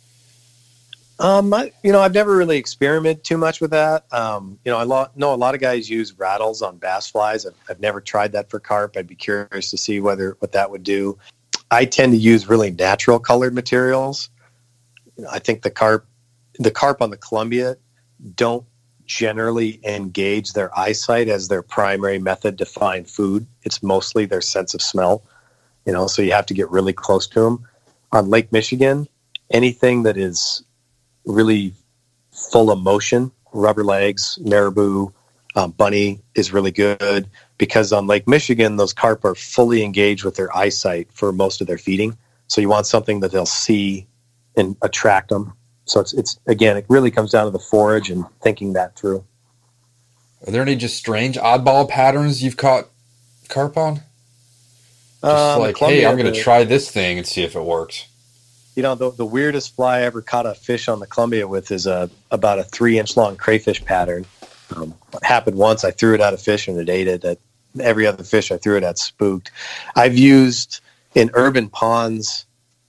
Um, I, you know, I've never really experimented too much with that. Um, you know, I lo- know a lot of guys use rattles on bass flies. I've, I've never tried that for carp. I'd be curious to see whether what that would do. I tend to use really natural colored materials. You know, I think the carp, the carp on the Columbia don't generally engage their eyesight as their primary method to find food. It's mostly their sense of smell, you know, so you have to get really close to them. On Lake Michigan, anything that is really full of motion, rubber legs, marabou, um, bunny is really good, because on Lake Michigan, those carp are fully engaged with their eyesight for most of their feeding. So you want something that they'll see and attract them. So it's, it's again, it really comes down to the forage and thinking that through. Are there any just strange oddball patterns you've caught carp on? Just Um, like, Columbia, hey, I'm going to the- try this thing and see if it works. You know, the, the weirdest fly I ever caught a fish on the Columbia with is a about a three-inch long crayfish pattern. Um, it happened once. I threw it at a fish and it ate it. That every other fish I threw it at spooked. I've used in urban ponds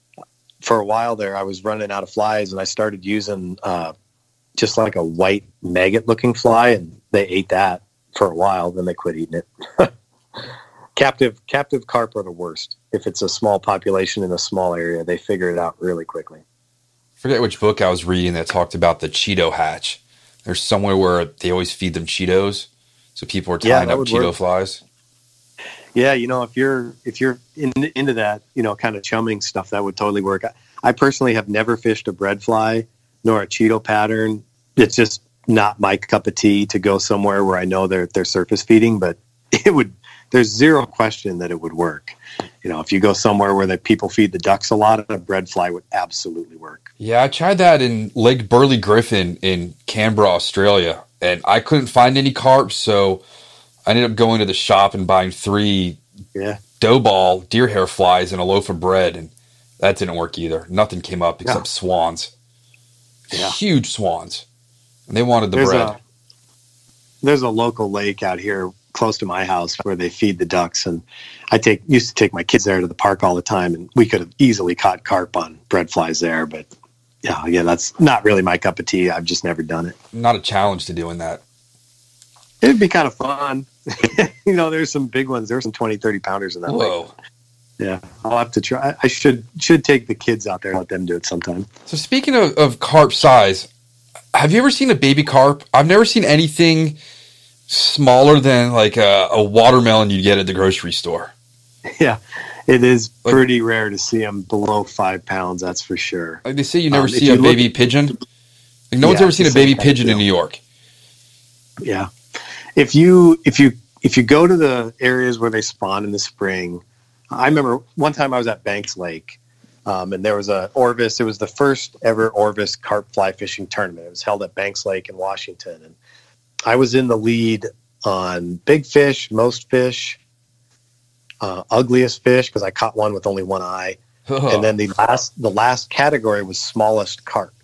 for a while there. I was running out of flies and I started using uh, just like a white maggot-looking fly, and they ate that for a while. Then they quit eating it. Captive captive carp are the worst. If it's a small population in a small area, they figure it out really quickly. I forget which book I was reading that talked about the Cheeto hatch. There's somewhere where they always feed them Cheetos, so people are Yeah, tying that up would Cheeto work. flies. Yeah, you know, if you're if you're in, into that, you know, kind of chumming stuff, that would totally work. I, I personally have never fished a bread fly nor a Cheeto pattern. It's just not my cup of tea to go somewhere where I know they're they're surface feeding, but it would. There's zero question that it would work. You know, if you go somewhere where the people feed the ducks a lot, a bread fly would absolutely work. Yeah, I tried that in Lake Burley Griffin in Canberra, Australia, and I couldn't find any carp, so I ended up going to the shop and buying three Yeah. dough ball deer hair flies and a loaf of bread, and that didn't work either. Nothing came up except Yeah. swans. Yeah. Huge swans. And they wanted the There's bread. a there's a local lake out here close to my house where they feed the ducks, and I take used to take my kids there to the park all the time, and we could have easily caught carp on bread flies there, but yeah, yeah, that's not really my cup of tea. I've just never done it. Not a challenge to doing that. It'd be kind of fun. You know, there's some big ones. There's some twenty, thirty pounders in that lake. Whoa. Yeah, I'll have to try. I should should take the kids out there and let them do it sometime. So speaking of, of carp size, have you ever seen a baby carp? I've never seen anything smaller than like a, a watermelon you'd get at the grocery store. Yeah, it is Like- pretty rare to see them below five pounds. That's for sure. Like they say you never Um, if see you a look baby at- pigeon. Like no one's Yeah, ever it's seen the a baby same kind of pigeon in deal. New York. Yeah, if you if you if you go to the areas where they spawn in the spring, I remember one time I was at Banks Lake, um, and there was a Orvis. It was the first ever Orvis carp fly fishing tournament. It was held at Banks Lake in Washington, and I was in the lead on big fish, most fish, uh, ugliest fish because I caught one with only one eye, and then the last the last category was smallest carp.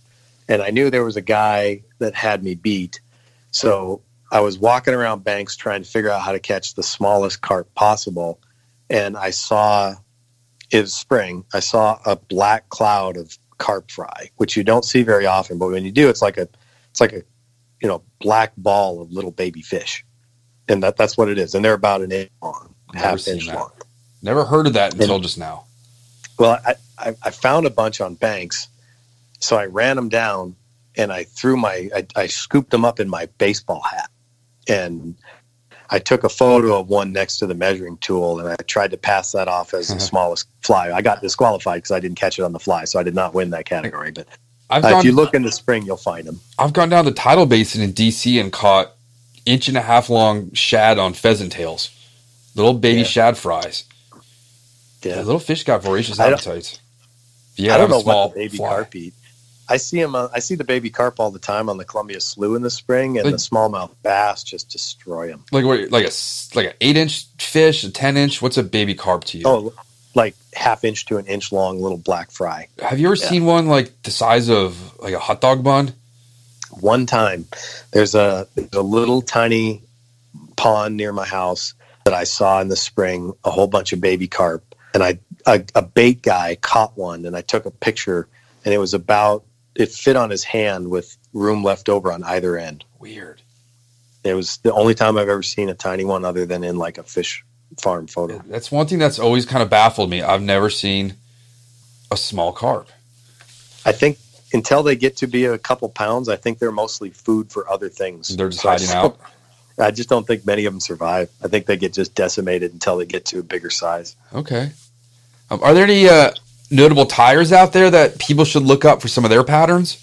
and I knew there was a guy that had me beat. So I was walking around banks trying to figure out how to catch the smallest carp possible. And I saw, it was spring, I saw a black cloud of carp fry, which you don't see very often. But when you do, it's like a, it's like a, you know, black ball of little baby fish. And that, that's what it is. And they're about an inch long, Never half seen inch that. long. Never heard of that until And, just now. Well, I, I, I found a bunch on banks. So I ran them down and I threw my, I, I scooped them up in my baseball hat. And I took a photo of one next to the measuring tool and I tried to pass that off as the smallest fly. I got disqualified because I didn't catch it on the fly. So I did not win that category. But I've uh, gone, if you look in the spring, you'll find them. I've gone down the tidal basin in D C and caught inch and a half long shad on pheasant tails. Little baby Yeah. shad fries. Yeah. The little fish got voracious I don't- appetites. Yeah, I don't have a know small what the baby fly. carp eat. I see them. Uh, I see the baby carp all the time on the Columbia Slough in the spring, and Like- the smallmouth bass just destroy them. Like what? Like a s- like an eight inch fish, a ten inch. What's a baby carp to you? Oh, like half inch to an inch long little black fry. Have you ever yeah. seen one like the size of like a hot dog bun? One time, there's a there's a little tiny pond near my house that I saw in the spring. A whole bunch of baby carp, and I a, a bait guy caught one, and I took a picture, and it was about it fit on his hand with room left over on either end. Weird. It was the only time I've ever seen a tiny one other than in like a fish farm photo. That's one thing that's always kind of baffled me. I've never seen a small carp. I think until they get to be a couple pounds, I think they're mostly food for other things. They're just hiding So I- out. I just don't think many of them survive. I think they get just decimated until they get to a bigger size. Okay. Um, are there any uh, notable tires out there that people should look up for some of their patterns?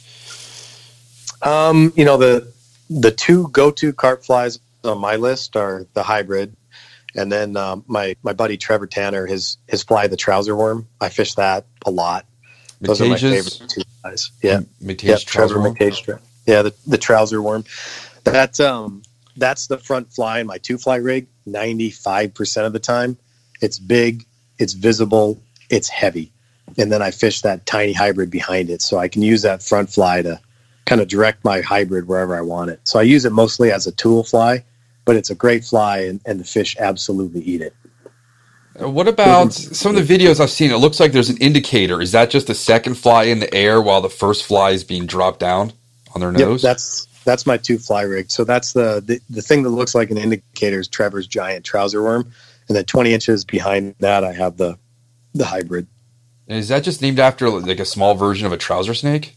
Um, you know, the the two go-to carp flies on my list are the hybrid, and then um, my my buddy Trevor Tanner, his his fly, the trouser worm. I fish that a lot. Those are my McCage's- favorite two flies. Yeah, McCage's yeah, trouser Trevor worm? McCage. tra- Yeah, the, the trouser worm. That um, that's the front fly in my two fly rig. Ninety-five percent of the time, it's big, it's visible, it's heavy, and then I fish that tiny hybrid behind it, so I can use that front fly to kind of direct my hybrid wherever I want it. So I use it mostly as a tool fly, but it's a great fly, and, and the fish absolutely eat it. Uh, What about some of the videos I've seen? It looks like there's an indicator. Is that just the second fly in the air while the first fly is being dropped down on their Yep, nose? that's that's my two fly rig. So that's the, the the thing that looks like an indicator is Trevor's giant trouser worm, and then twenty inches behind that I have the the hybrid. And is that just named after like a small version of a trouser snake?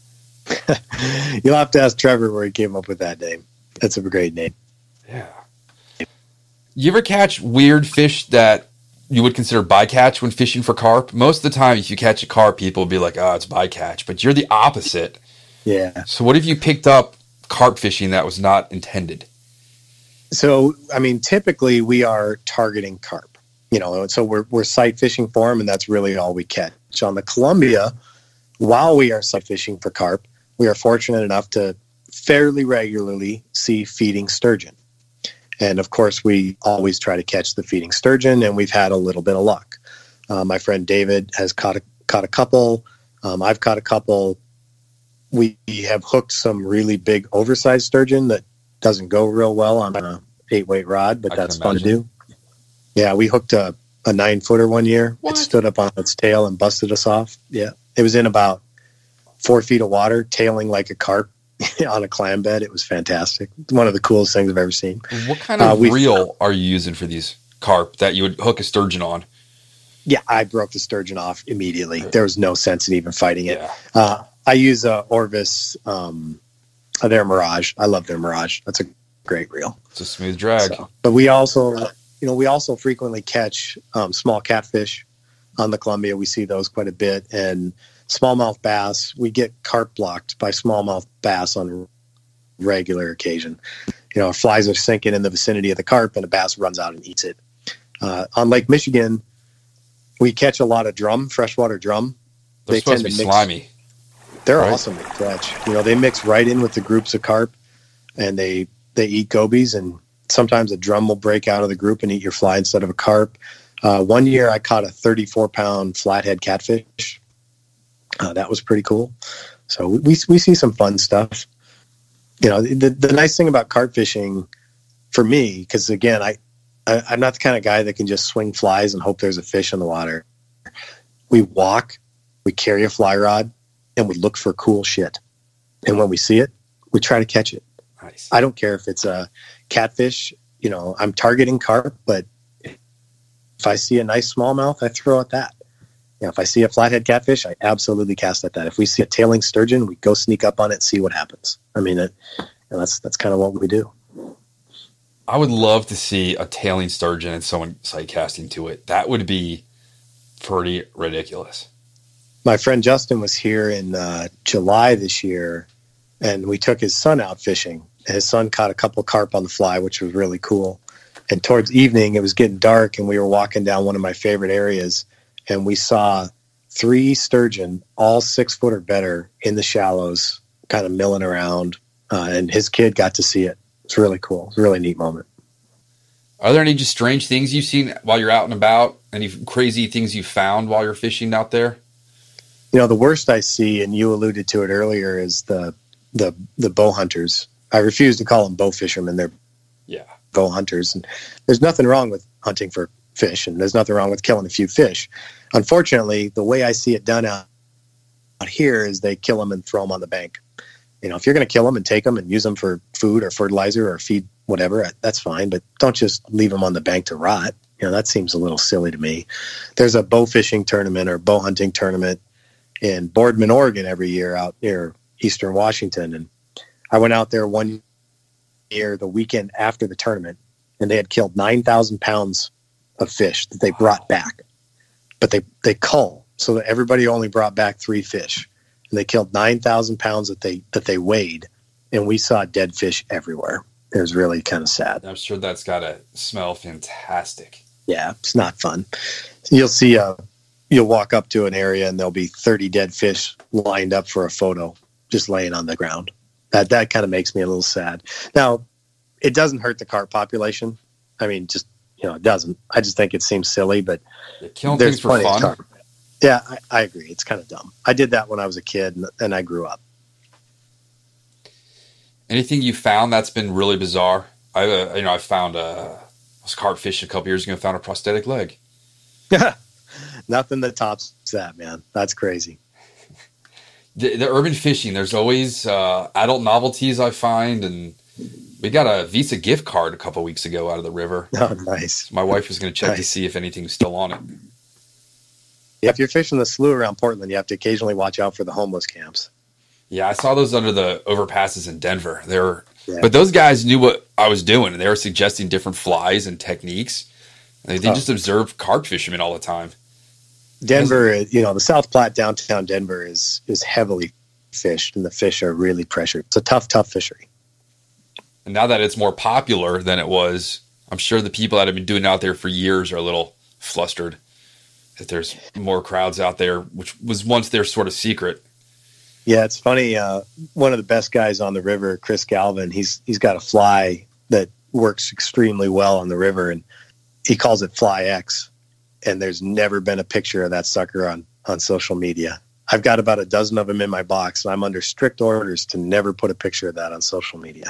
You'll have to ask Trevor where he came up with that name. That's a great name. Yeah. You ever catch weird fish that you would consider bycatch when fishing for carp? Most of the time, if you catch a carp, people will be like, oh, it's bycatch. But you're the opposite. Yeah. So what if you picked up carp fishing that was not intended? So, I mean, typically we are targeting carp, you know, and so we're, we're sight fishing for them, and that's really all we catch. On the Columbia, while we are sight fishing for carp, we are fortunate enough to fairly regularly see feeding sturgeon. And of course, we always try to catch the feeding sturgeon, and we've had a little bit of luck. Uh, my friend David has caught a, caught a couple. Um, I've caught a couple. We have hooked some really big oversized sturgeon that doesn't go real well on a eight weight rod, but I that's can fun to imagine. do. Yeah, we hooked a, a nine footer one year. What? It stood up on its tail and busted us off. Yeah, it was in about four feet of water, tailing like a carp on a clam bed. It was fantastic. One of the coolest things I've ever seen. What kind of Uh, we- reel are you using for these carp that you would hook a sturgeon on? Yeah, I broke the sturgeon off immediately. There was no sense in even fighting it. Yeah. Uh, I use a Orvis, um, their Mirage. I love their Mirage. That's a great reel. It's a smooth drag. So, but we also, you know, we also frequently catch um, small catfish on the Columbia. We see those quite a bit, and smallmouth bass. We get carp blocked by smallmouth bass on regular occasion. You know, flies are sinking in the vicinity of the carp, and a bass runs out and eats it. Uh, on Lake Michigan, we catch a lot of drum, freshwater drum. They're They supposed to tend be to mix- slimy. They're Right. awesome to catch. You know, they mix right in with the groups of carp, and they they eat gobies, and sometimes a drum will break out of the group and eat your fly instead of a carp. Uh, one year I caught a thirty-four pound flathead catfish. Uh, that was pretty cool. So we we see some fun stuff. You know, the the nice thing about carp fishing for me, because again, I, I I'm not the kind of guy that can just swing flies and hope there's a fish in the water. We walk, we carry a fly rod, and we look for cool shit. And when we see it, we try to catch it. Nice. I don't care if it's a catfish. You know, I'm targeting carp, but if I see a nice smallmouth, I throw at that. You know, if I see a flathead catfish, I absolutely cast at that. If we see a tailing sturgeon, we go sneak up on it and see what happens. I mean, it, you know, that's that's kind of what we do. I would love to see a tailing sturgeon and someone sight casting to it. That would be pretty ridiculous. My friend Justin was here in uh, July this year, and we took his son out fishing. His son caught a couple carp on the fly, which was really cool. And towards evening, it was getting dark, and we were walking down one of my favorite areas, and we saw three sturgeon, all six foot or better, in the shallows, kind of milling around. Uh, and his kid got to see it. It's really cool. It's a really neat moment. Are there any just strange things you've seen while you're out and about? Any crazy things you found while you're fishing out there? You know, the worst I see, and you alluded to it earlier, is the the the bow hunters. I refuse to call them bow fishermen. They're yeah. bow hunters. And there's nothing wrong with hunting for fish, and there's nothing wrong with killing a few fish. Unfortunately, the way I see it done out, out here is they kill them and throw them on the bank. You know, if you're going to kill them and take them and use them for food or fertilizer or feed whatever, that's fine. But don't just leave them on the bank to rot. You know, that seems a little silly to me. There's a bow fishing tournament or bow hunting tournament in Boardman, Oregon every year out near Eastern Washington. And I went out there one year, the weekend after the tournament, and they had killed nine thousand pounds of fish that they brought back. But they, they cull, so that everybody only brought back three fish. And they killed nine thousand pounds that they that they weighed, and we saw dead fish everywhere. It was really kind of sad. I'm sure that's got to smell fantastic. Yeah, it's not fun. You'll see a, you'll walk up to an area and there'll be thirty dead fish lined up for a photo, just laying on the ground. That that kind of makes me a little sad. Now, it doesn't hurt the carp population. I mean, just you know, it doesn't. I just think it seems silly, but You're killing there's things for plenty of fun. carp. Yeah, I, I agree. It's kind of dumb. I did that when I was a kid, and, and I grew up. Anything you found that's been really bizarre? I, uh, you know, I found a, I was carp fishing a couple years ago and found a prosthetic leg. Nothing that tops that, man. That's crazy. The, the urban fishing, there's always uh, adult novelties I find, and we got a Visa gift card a couple weeks ago out of the river. Oh, nice. So my wife was going to check Nice. to see if anything was still on it. Yeah, if you're fishing the slough around Portland, you have to occasionally watch out for the homeless camps. Yeah, I saw those under the overpasses in Denver. They were, Yeah. but those guys knew what I was doing, and they were suggesting different flies and techniques. They, they Oh. just observe carp fishermen all the time. Denver, you know, the South Platte, downtown Denver is is heavily fished, and the fish are really pressured. It's a tough, tough fishery. And now that it's more popular than it was, I'm sure the people that have been doing it out there for years are a little flustered that there's more crowds out there, which was once their sort of secret. Yeah, it's funny. Uh, one of the best guys on the river, Chris Galvin, he's he's got a fly that works extremely well on the river, and he calls it Fly X. And there's never been a picture of that sucker on, on social media. I've got about a dozen of them in my box, and I'm under strict orders to never put a picture of that on social media.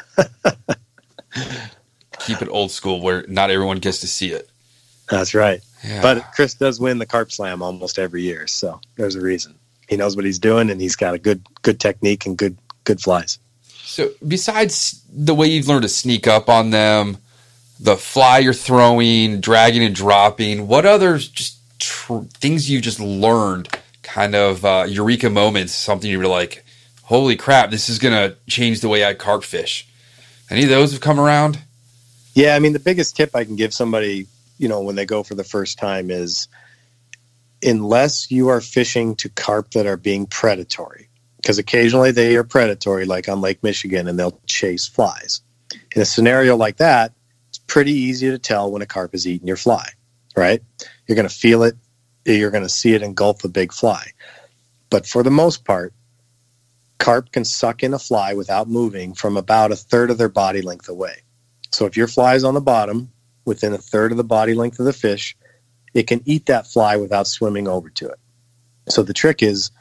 Keep it old school where not everyone gets to see it. That's right. Yeah. But Chris does win the Carp Slam almost every year, so there's a reason. He knows what he's doing, and he's got a good good technique and good good flies. So besides the way you've learned to sneak up on them, the fly you're throwing, dragging and dropping, what other just tr- things you just learned, kind of uh, eureka moments, something you were like, holy crap, this is going to change the way I carp fish. Any of those have come around? Yeah, I mean, the biggest tip I can give somebody, you know, when they go for the first time is unless you are fishing to carp that are being predatory, because occasionally they are predatory, like on Lake Michigan, and they'll chase flies. In a scenario like that, it's pretty easy to tell when a carp is eating your fly, right? You're going to feel it. You're going to see it engulf a big fly. But for the most part, carp can suck in a fly without moving from about a third of their body length away. So if your fly is on the bottom, within a third of the body length of the fish, it can eat that fly without swimming over to it. So the trick is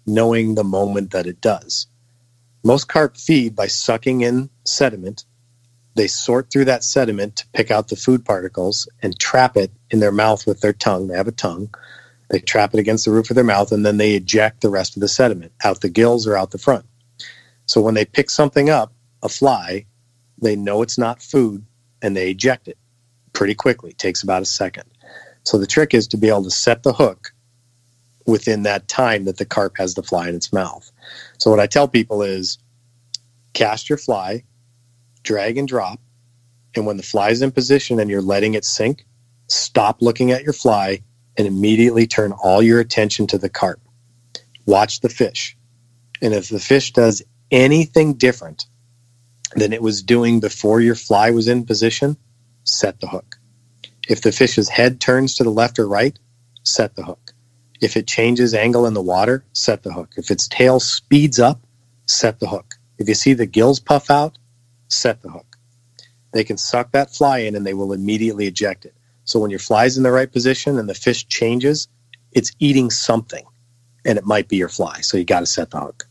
knowing the moment that it does. Most carp feed by sucking in sediment. They sort through that sediment to pick out the food particles and trap it in their mouth with their tongue. They have a tongue. They trap it against the roof of their mouth, and then they eject the rest of the sediment out the gills or out the front. So when they pick something up, a fly, they know it's not food, and they eject it pretty quickly. It takes about a second. So the trick is to be able to set the hook within that time that the carp has the fly in its mouth. So what I tell people is cast your fly, drag and drop, and when the fly is in position and you're letting it sink, stop looking at your fly and immediately turn all your attention to the carp. Watch the fish. And if the fish does anything different than it was doing before your fly was in position, set the hook. If the fish's head turns to the left or right, set the hook. If it changes angle in the water, set the hook. If its tail speeds up, set the hook. If you see the gills puff out, set the hook. They can suck that fly in and they will immediately eject it. So when your fly's in the right position and the fish changes, it's eating something, and it might be your fly. So you got to set the hook.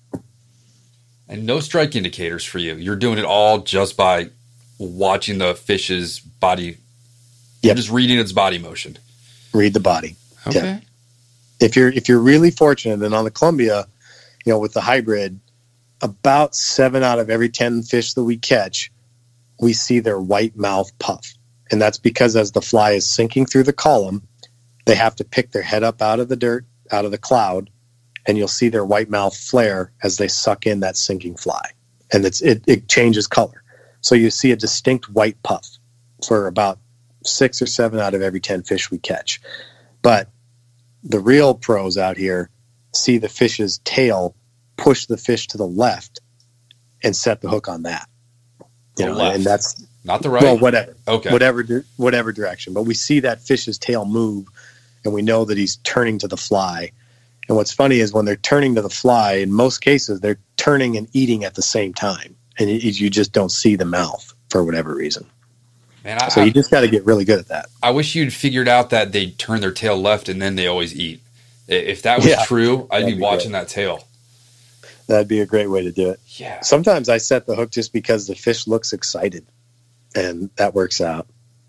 And no strike indicators for you. You're doing it all just by watching the fish's body. You're yep. just reading its body motion. Read the body. Okay. Yeah. If you're if you're really fortunate, and on the Columbia, you know, with the hybrid, about seven out of every ten fish that we catch, we see their white mouth puff. And that's because as the fly is sinking through the column, they have to pick their head up out of the dirt, out of the cloud, and you'll see their white mouth flare as they suck in that sinking fly. And it's, it, it changes color. So you see a distinct white puff for about six or seven out of every ten fish we catch. But the real pros out here see the fish's tail push the fish to the left and set the hook on that. You the know, left. And that's not the right. Well, whatever. Okay. Whatever, whatever direction. But we see that fish's tail move, and we know that he's turning to the fly. And what's funny is when they're turning to the fly, in most cases, they're turning and eating at the same time, and you, you just don't see the mouth for whatever reason. Man, I, so you just got to get really good at that. I wish you'd figured out that they turn their tail left and then they always eat. If that was yeah, true, I'd be, be watching great. that tail. That'd be a great way to do it. Yeah. Sometimes I set the hook just because the fish looks excited, and that works out.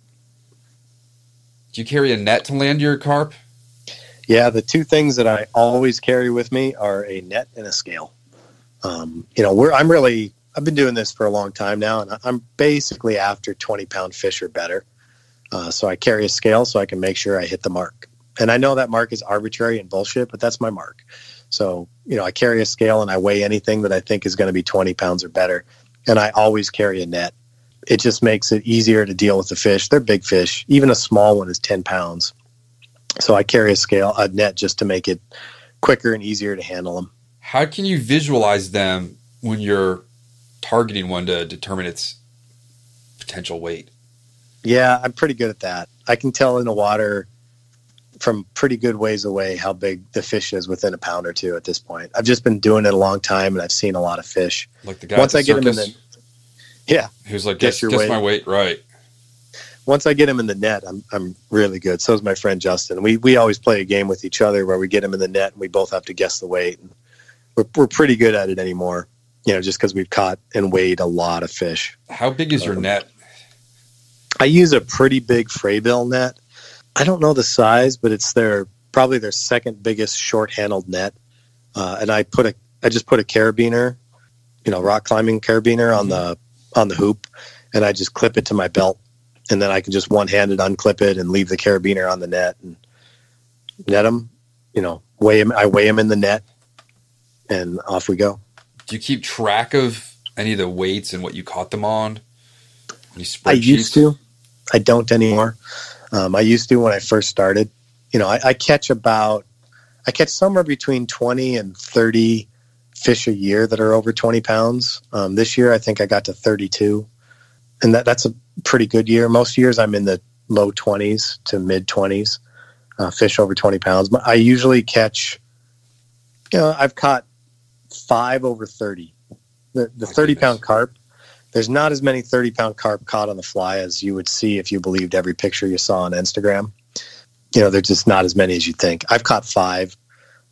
Do you carry a net to land your carp? Yeah, the two things that I always carry with me are a net and a scale. Um, you know, we're I'm really I've been doing this for a long time now, and I'm basically after twenty pound fish or better. Uh, so I carry a scale so I can make sure I hit the mark. And I know that mark is arbitrary and bullshit, but that's my mark. So, you know, I carry a scale and I weigh anything that I think is going to be twenty pounds or better. And I always carry a net. It just makes it easier to deal with the fish. They're big fish. Even a small one is ten pounds. So I carry a scale, a net, just to make it quicker and easier to handle them. How can you visualize them when you're targeting one to determine its potential weight? Yeah, I'm pretty good at that. I can tell in the water from pretty good ways away how big the fish is within a pound or two at this point. I've just been doing it a long time, and I've seen a lot of fish. Like the guy Once at the I get circus, him in the yeah, who's like, guess guess, your guess weight. my weight, right? Once I get him in the net, I'm I'm really good. So is my friend Justin. We we always play a game with each other where we get him in the net and we both have to guess the weight. And we're we're pretty good at it anymore, you know, just because we've caught and weighed a lot of fish. How big is your Um, net? I use a pretty big Fraybill net. I don't know the size, but it's their probably their second biggest short-handled net. Uh, and I put a I just put a carabiner, you know, rock climbing carabiner on the on the hoop, and I just clip it to my belt, and then I can just one-handed unclip it and leave the carabiner on the net and net them. You know, weigh them. I weigh them in the net, and off we go. Do you keep track of any of the weights and what you caught them on? Any I used spreadsheets? to. I don't anymore. Um, I used to when I first started. You know, I, I catch about, I catch somewhere between twenty and thirty fish a year that are over twenty pounds. Um, this year, I think I got to thirty-two. And that, that's a pretty good year. Most years I'm in the low twenties to mid twenties, uh, fish over twenty pounds. But I usually catch, you know, I've caught five over thirty. The, the My thirty goodness. pound carp, there's not as many thirty pound carp caught on the fly as you would see if you believed every picture you saw on Instagram. You know, there's just not as many as you think. I've caught five.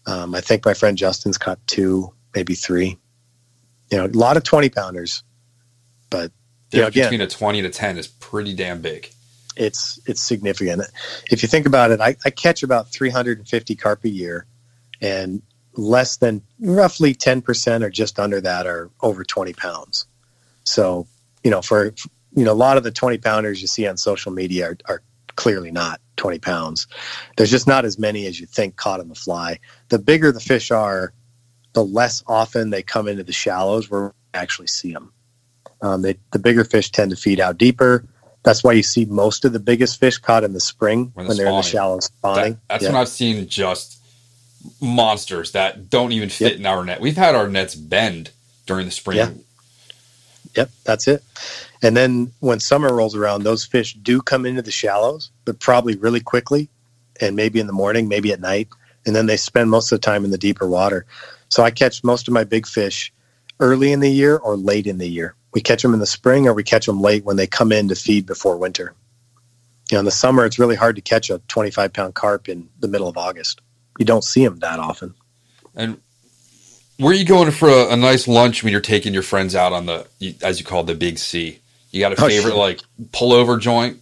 Um, I think my friend Justin's caught two, maybe three. You know, a lot of twenty pounders, but you know, again, between a twenty and a ten is pretty damn big. It's it's significant. If you think about it, I, I catch about three hundred fifty carp a year, and less than roughly ten percent or just under that are over twenty pounds. So, you know, for, you know, a lot of the twenty pounders you see on social media are, are clearly not twenty pounds. There's just not as many as you think caught on the fly. The bigger the fish are, the less often they come into the shallows where we actually see them. Um, they, the bigger fish tend to feed out deeper. That's why you see most of the biggest fish caught in the spring when, when they're spawning. in the shallows spawning. That, that's yeah. when I've seen just monsters that don't even fit yep. in our net. We've had our nets bend during the spring. Yeah. Yep, that's it. And then when summer rolls around, those fish do come into the shallows, but probably really quickly, and maybe in the morning, maybe at night. And then they spend most of the time in the deeper water. So I catch most of my big fish early in the year or late in the year. We catch them in the spring or we catch them late when they come in to feed before winter. You know, in the summer, it's really hard to catch a twenty-five pound carp in the middle of August. You don't see them that often. And where are you going for a, a nice lunch when you're taking your friends out on the, as you call it, the Big C? You got a favorite, oh, like, pullover joint?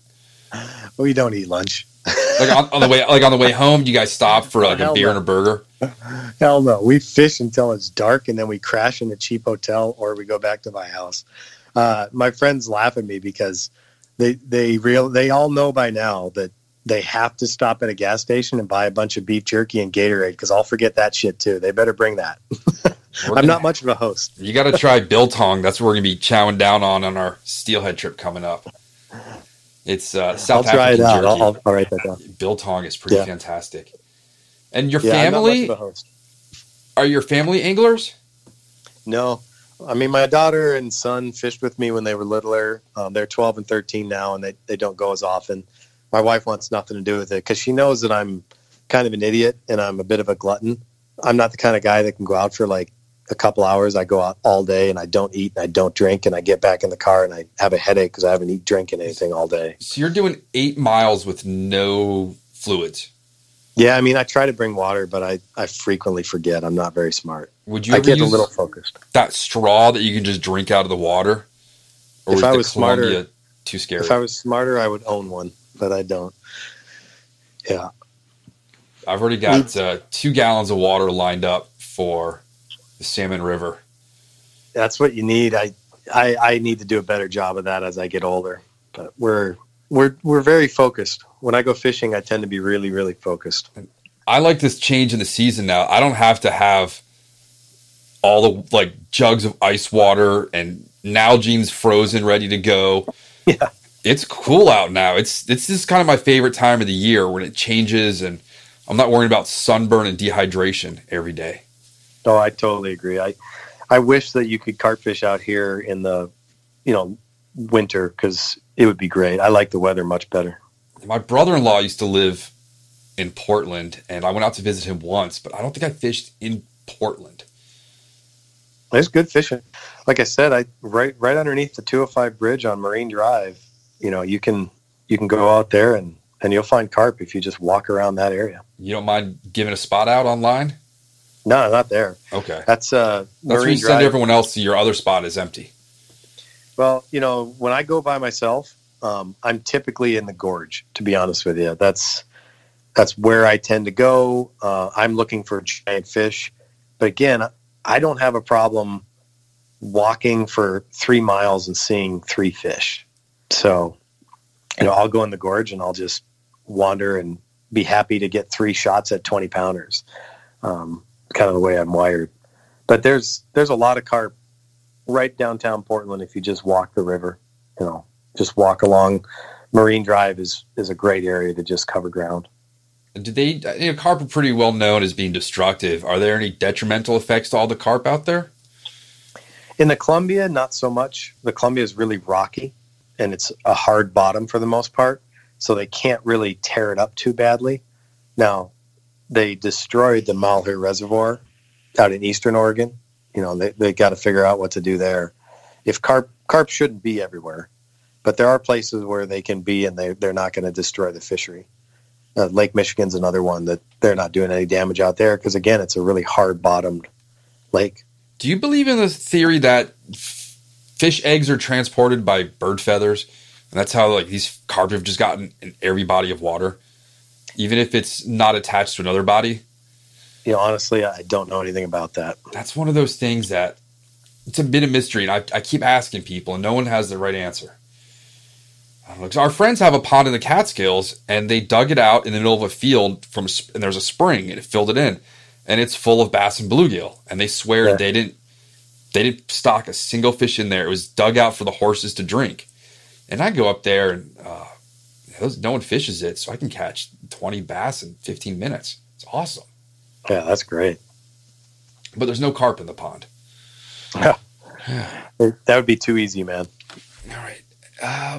We don't eat lunch. Like on, on the way, like on the way home, you guys stop for like oh, a beer no. and a burger? Hell no. We fish until it's dark, and then we crash in a cheap hotel, or we go back to my house. Uh, my friends laugh at me because they they real they all know by now that they have to stop at a gas station and buy a bunch of beef jerky and Gatorade, because I'll forget that shit too. They better bring that. I'm gonna, not much of a host. You got to try biltong. That's what we're gonna be chowing down on on our steelhead trip coming up. It's uh, South I'll try African it out. jerky. I'll, I'll, I'll write that down. Biltong is pretty yeah. fantastic. And your yeah, family? I'm not much of a host. Are your family anglers? No. I mean, my daughter and son fished with me when they were littler. Um, they're twelve and thirteen now, and they, they don't go as often. My wife wants nothing to do with it because she knows that I'm kind of an idiot and I'm a bit of a glutton. I'm not the kind of guy that can go out for like a couple hours. I go out all day and I don't eat and I don't drink, and I get back in the car and I have a headache because I haven't eaten, drinking anything all day. So you're doing eight miles with no fluids? Yeah, I mean, I try to bring water, but I, I frequently forget. I'm not very smart. Would you I ever get use a little focused. That straw that you can just drink out of the water? Or if is I the was Columbia smarter, too scary? If I was smarter, I would own one, but I don't. Yeah. I've already got uh, two gallons of water lined up for the Salmon River. That's what you need. I, I, I need to do a better job of that as I get older. But we're we're we're very focused. When I go fishing, I tend to be really, really focused. I like this change in the season now. I don't have to have all the like jugs of ice water and Nalgene's frozen, ready to go. Yeah. It's cool out now. It's it's just kind of my favorite time of the year when it changes, and I'm not worrying about sunburn and dehydration every day. Oh, I totally agree. I I wish that you could carp fish out here in the, you know, winter, because it would be great. I like the weather much better. My brother-in-law used to live in Portland, and I went out to visit him once, but I don't think I fished in Portland. There's good fishing. Like I said, I right right underneath the two oh five bridge on Marine Drive, you know, you can you can go out there and, and you'll find carp if you just walk around that area. You don't mind giving a spot out online? No, not there. Okay. That's uh That's where you send everyone else to your other spot is empty. Well, you know, when I go by myself, um, I'm typically in the gorge, to be honest with you. That's that's where I tend to go. Uh, I'm looking for giant fish. But again, I don't have a problem walking for three miles and seeing three fish. So, you know, I'll go in the gorge and I'll just wander and be happy to get three shots at twenty pounders. Um, kind of the way I'm wired. But there's there's a lot of carp right downtown Portland if you just walk the river. You know, just walk along. Marine Drive is is a great area to just cover ground. Do they, you know, carp are pretty well known as being destructive. Are there any detrimental effects to all the carp out there? In the Columbia, not so much. The Columbia is really rocky, and it's a hard bottom for the most part, so they can't really tear it up too badly. Now, they destroyed the Malheur Reservoir out in eastern Oregon. You know, they they got to figure out what to do there. If carp carp shouldn't be everywhere, but there are places where they can be, and they they're not going to destroy the fishery. Uh, Lake Michigan's another one that they're not doing any damage out there because, again, it's a really hard-bottomed lake. Do you believe in the theory that f- fish eggs are transported by bird feathers? And that's how like these carp have just gotten in every body of water, even if it's not attached to another body? You know, honestly, I don't know anything about that. That's one of those things that it's a bit of mystery, and I, I keep asking people, and no one has the right answer. I don't know, 'cause our friends have a pond in the Catskills, and they dug it out in the middle of a field from, and there's a spring, and it filled it in, and it's full of bass and bluegill. And they swear Yeah. they didn't they didn't stock a single fish in there. It was dug out for the horses to drink. And I go up there, and uh, those, no one fishes it, so I can catch twenty bass in fifteen minutes. It's awesome. Yeah, that's great. But there's no carp in the pond. That would be too easy, man. All right. Uh,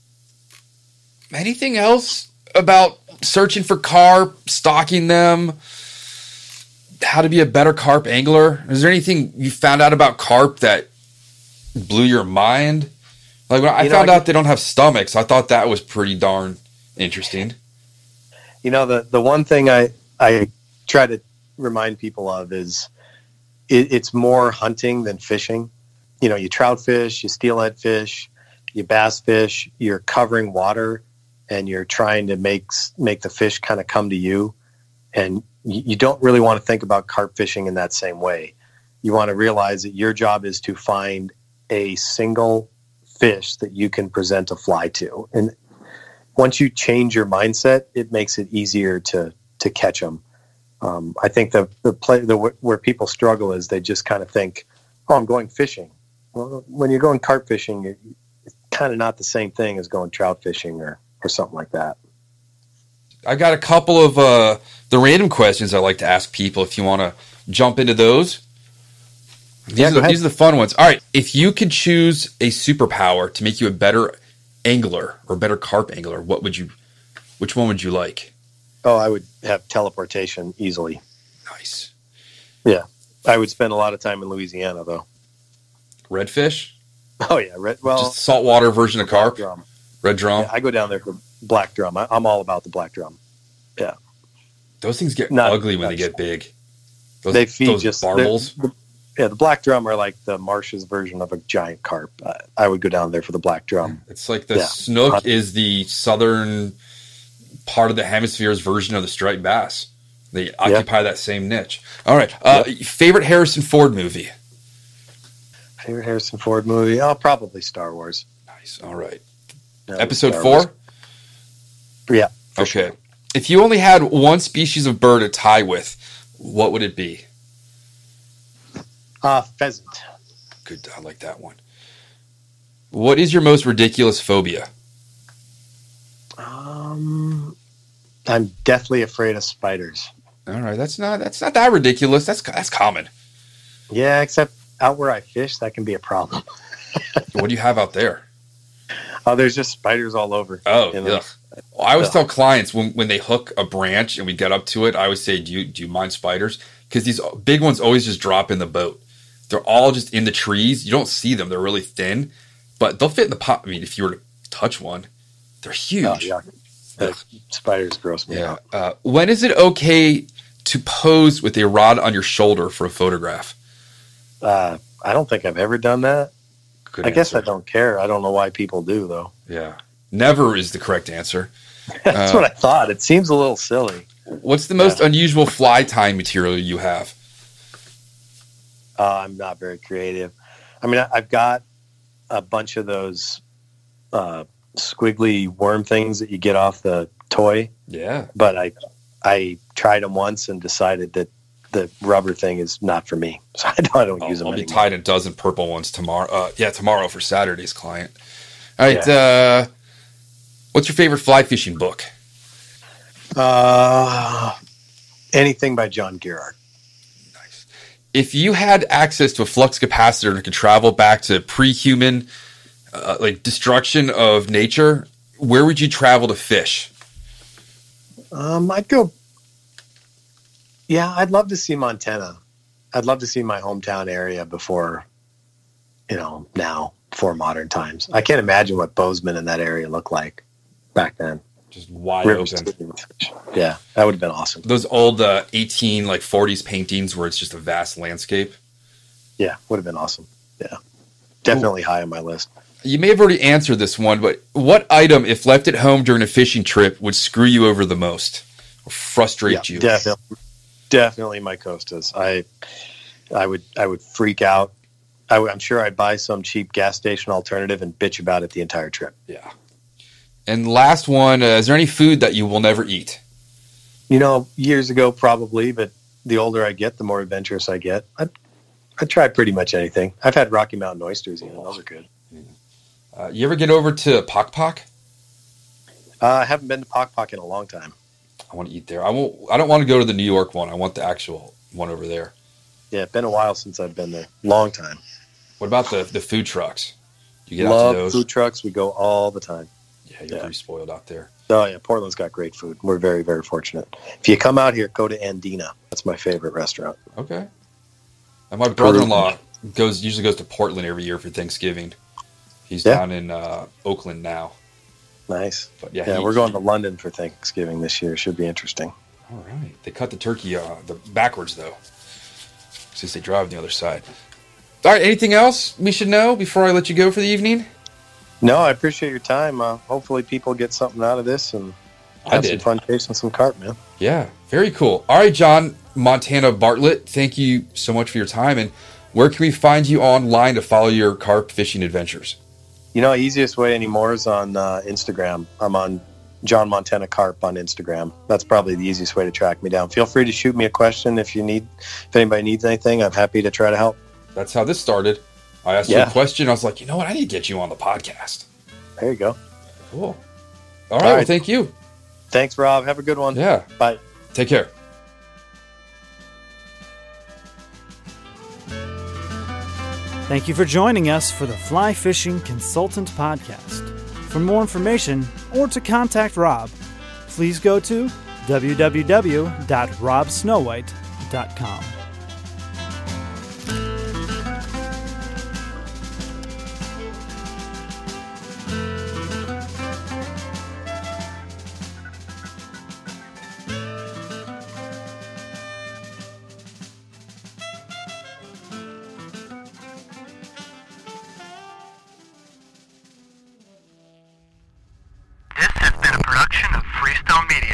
anything else about searching for carp, stalking them, how to be a better carp angler? Is there anything you found out about carp that blew your mind? Like when I You know, found I out get- they don't have stomachs, I thought that was pretty darn interesting. You know, the, the one thing I, I try to remind people of is it, it's more hunting than fishing. You know, you trout fish, you steelhead fish, you bass fish, you're covering water and you're trying to make make the fish kind of come to you. And you, you don't really want to think about carp fishing in that same way. You want to realize that your job is to find a single fish that you can present a fly to. And once you change your mindset, it makes it easier to to catch them. Um, I think the the play the where people struggle is they just kind of think, "Oh, I'm going fishing." Well, when you're going carp fishing, you're, it's kind of not the same thing as going trout fishing or or something like that. I got a couple of uh, the random questions I like to ask people if you want to jump into those. These, Yeah, are go the, ahead. these are the fun ones. All right. If you could choose a superpower to make you a better angler or better carp angler, what would you, which one would you like? Oh, I would have teleportation easily. Nice. Yeah, I would spend a lot of time in Louisiana though. Redfish? Oh yeah, red, well, Just saltwater version of carp? drum. Red drum? Yeah, I go down there for black drum. I, I'm all about the black drum. Those things get Not- ugly when not they get big. Those, They feed those just barbels. the- the- yeah, the black drum are like the marshes version of a giant carp. I, I would go down there for the black drum. It's like the Yeah. snook is the southern part of the hemisphere's version of the striped bass. They occupy that same niche. All right. Uh, Favorite Harrison Ford movie? Favorite Harrison Ford movie? Oh, probably Star Wars. Nice. All right. Yeah, Episode Star four? Wars. Yeah. for Okay. sure. If you only had one species of bird to tie with, what would it be? Uh, pheasant. Good. I like that one. What is your most ridiculous phobia? Um, I'm deathly afraid of spiders. All right. That's not, that's not that ridiculous. That's, that's common. Yeah, except out where I fish, that can be a problem. What do you have out there? Oh, there's just spiders all over. Oh, You know? yeah. Well, I always Ugh. tell clients when, when they hook a branch and we get up to it, I always say, do you, do you mind spiders? Because these big ones always just drop in the boat. They're all just in the trees. You don't see them. They're really thin, but they'll fit in the pot. I mean, if you were to touch one, they're huge. Oh, yeah. The spiders gross me Yeah. out. Uh, when is it okay to pose with a rod on your shoulder for a photograph? Uh, I don't think I've ever done that. Good I guess I answer. don't care. I don't know why people do, though. Yeah. Never is the correct answer. That's Uh, what I thought. It seems a little silly. What's the most unusual fly tying material you have? Uh, I'm not very creative. I mean, I, I've got a bunch of those uh, squiggly worm things that you get off the toy, Yeah. but I I tried them once and decided that the rubber thing is not for me, so I don't, I don't use I'll, them I'll be anymore. tied a dozen purple ones tomorrow. Uh, yeah, tomorrow for Saturday's client. All right. Uh, what's your favorite fly fishing book? Uh, anything by John Gerard. Nice. If you had access to a flux capacitor and could travel back to pre-human, uh, like destruction of nature, where would you travel to fish? Um, I'd go. Yeah, I'd love to see Montana. I'd love to see my hometown area before, you know, now, before modern times. I can't imagine what Bozeman in that area looked like back then. just wide Rivers open. teeming with fish. Yeah, that would have been awesome. Those old uh, eighteen like forties paintings where it's just a vast landscape. Yeah, would have been awesome. Yeah, definitely high on my list. You may have already answered this one, but what item, if left at home during a fishing trip, would screw you over the most or frustrate Yeah, you? definitely, definitely my Costas. I, I would, I would freak out. I, am sure I'd buy some cheap gas station alternative and bitch about it the entire trip. Yeah. And last one, uh, is there any food that you will never eat? You know, years ago probably, but the older I get, the more adventurous I get. I, I try pretty much anything. I've had Rocky Mountain oysters. You know, those are good. Uh, you ever get over to Pok Pok? Uh, I haven't been to Pok Pok in a long time. I want to eat there. I won't. I don't want to go to the New York one. I want the actual one over there. Yeah, it's been a while since I've been there. Long time. What about the the food trucks? You get Love out to those? food trucks. We go all the time. Yeah, you're Yeah. pretty spoiled out there. Oh yeah, Portland's got great food. We're very, very fortunate. If you come out here, go to Andina. That's my favorite restaurant. Okay. And my brother-in-law goes usually goes to Portland every year for Thanksgiving. He's Yeah. down in uh, Oakland now. Nice. But yeah, Yeah, he- we're going to London for Thanksgiving this year. Should be interesting. All right. They cut the turkey uh, the backwards though, since they drive on the other side. All right. Anything else we should know before I let you go for the evening? No, I appreciate your time. Uh, hopefully, people get something out of this and I have some did. fun chasing some carp, man. Yeah. Very cool. All right, John Montana Bartlett. Thank you so much for your time. And where can we find you online to follow your carp fishing adventures? You know, easiest way anymore is on uh, Instagram. I'm on John Montana Carp on Instagram. That's probably the easiest way to track me down. Feel free to shoot me a question if you need, if anybody needs anything. I'm happy to try to help. That's how this started. I asked you Yeah. a question. I was like, you know what? I need to get you on the podcast. There you go. Cool. All right. All Well, right. thank you. Thanks, Rob. Have a good one. Yeah. Bye. Take care. Thank you for joining us for the Fly Fishing Consultant Podcast. For more information or to contact Rob, please go to w w w dot rob snowhite dot com. This has been a production of Freestone Media.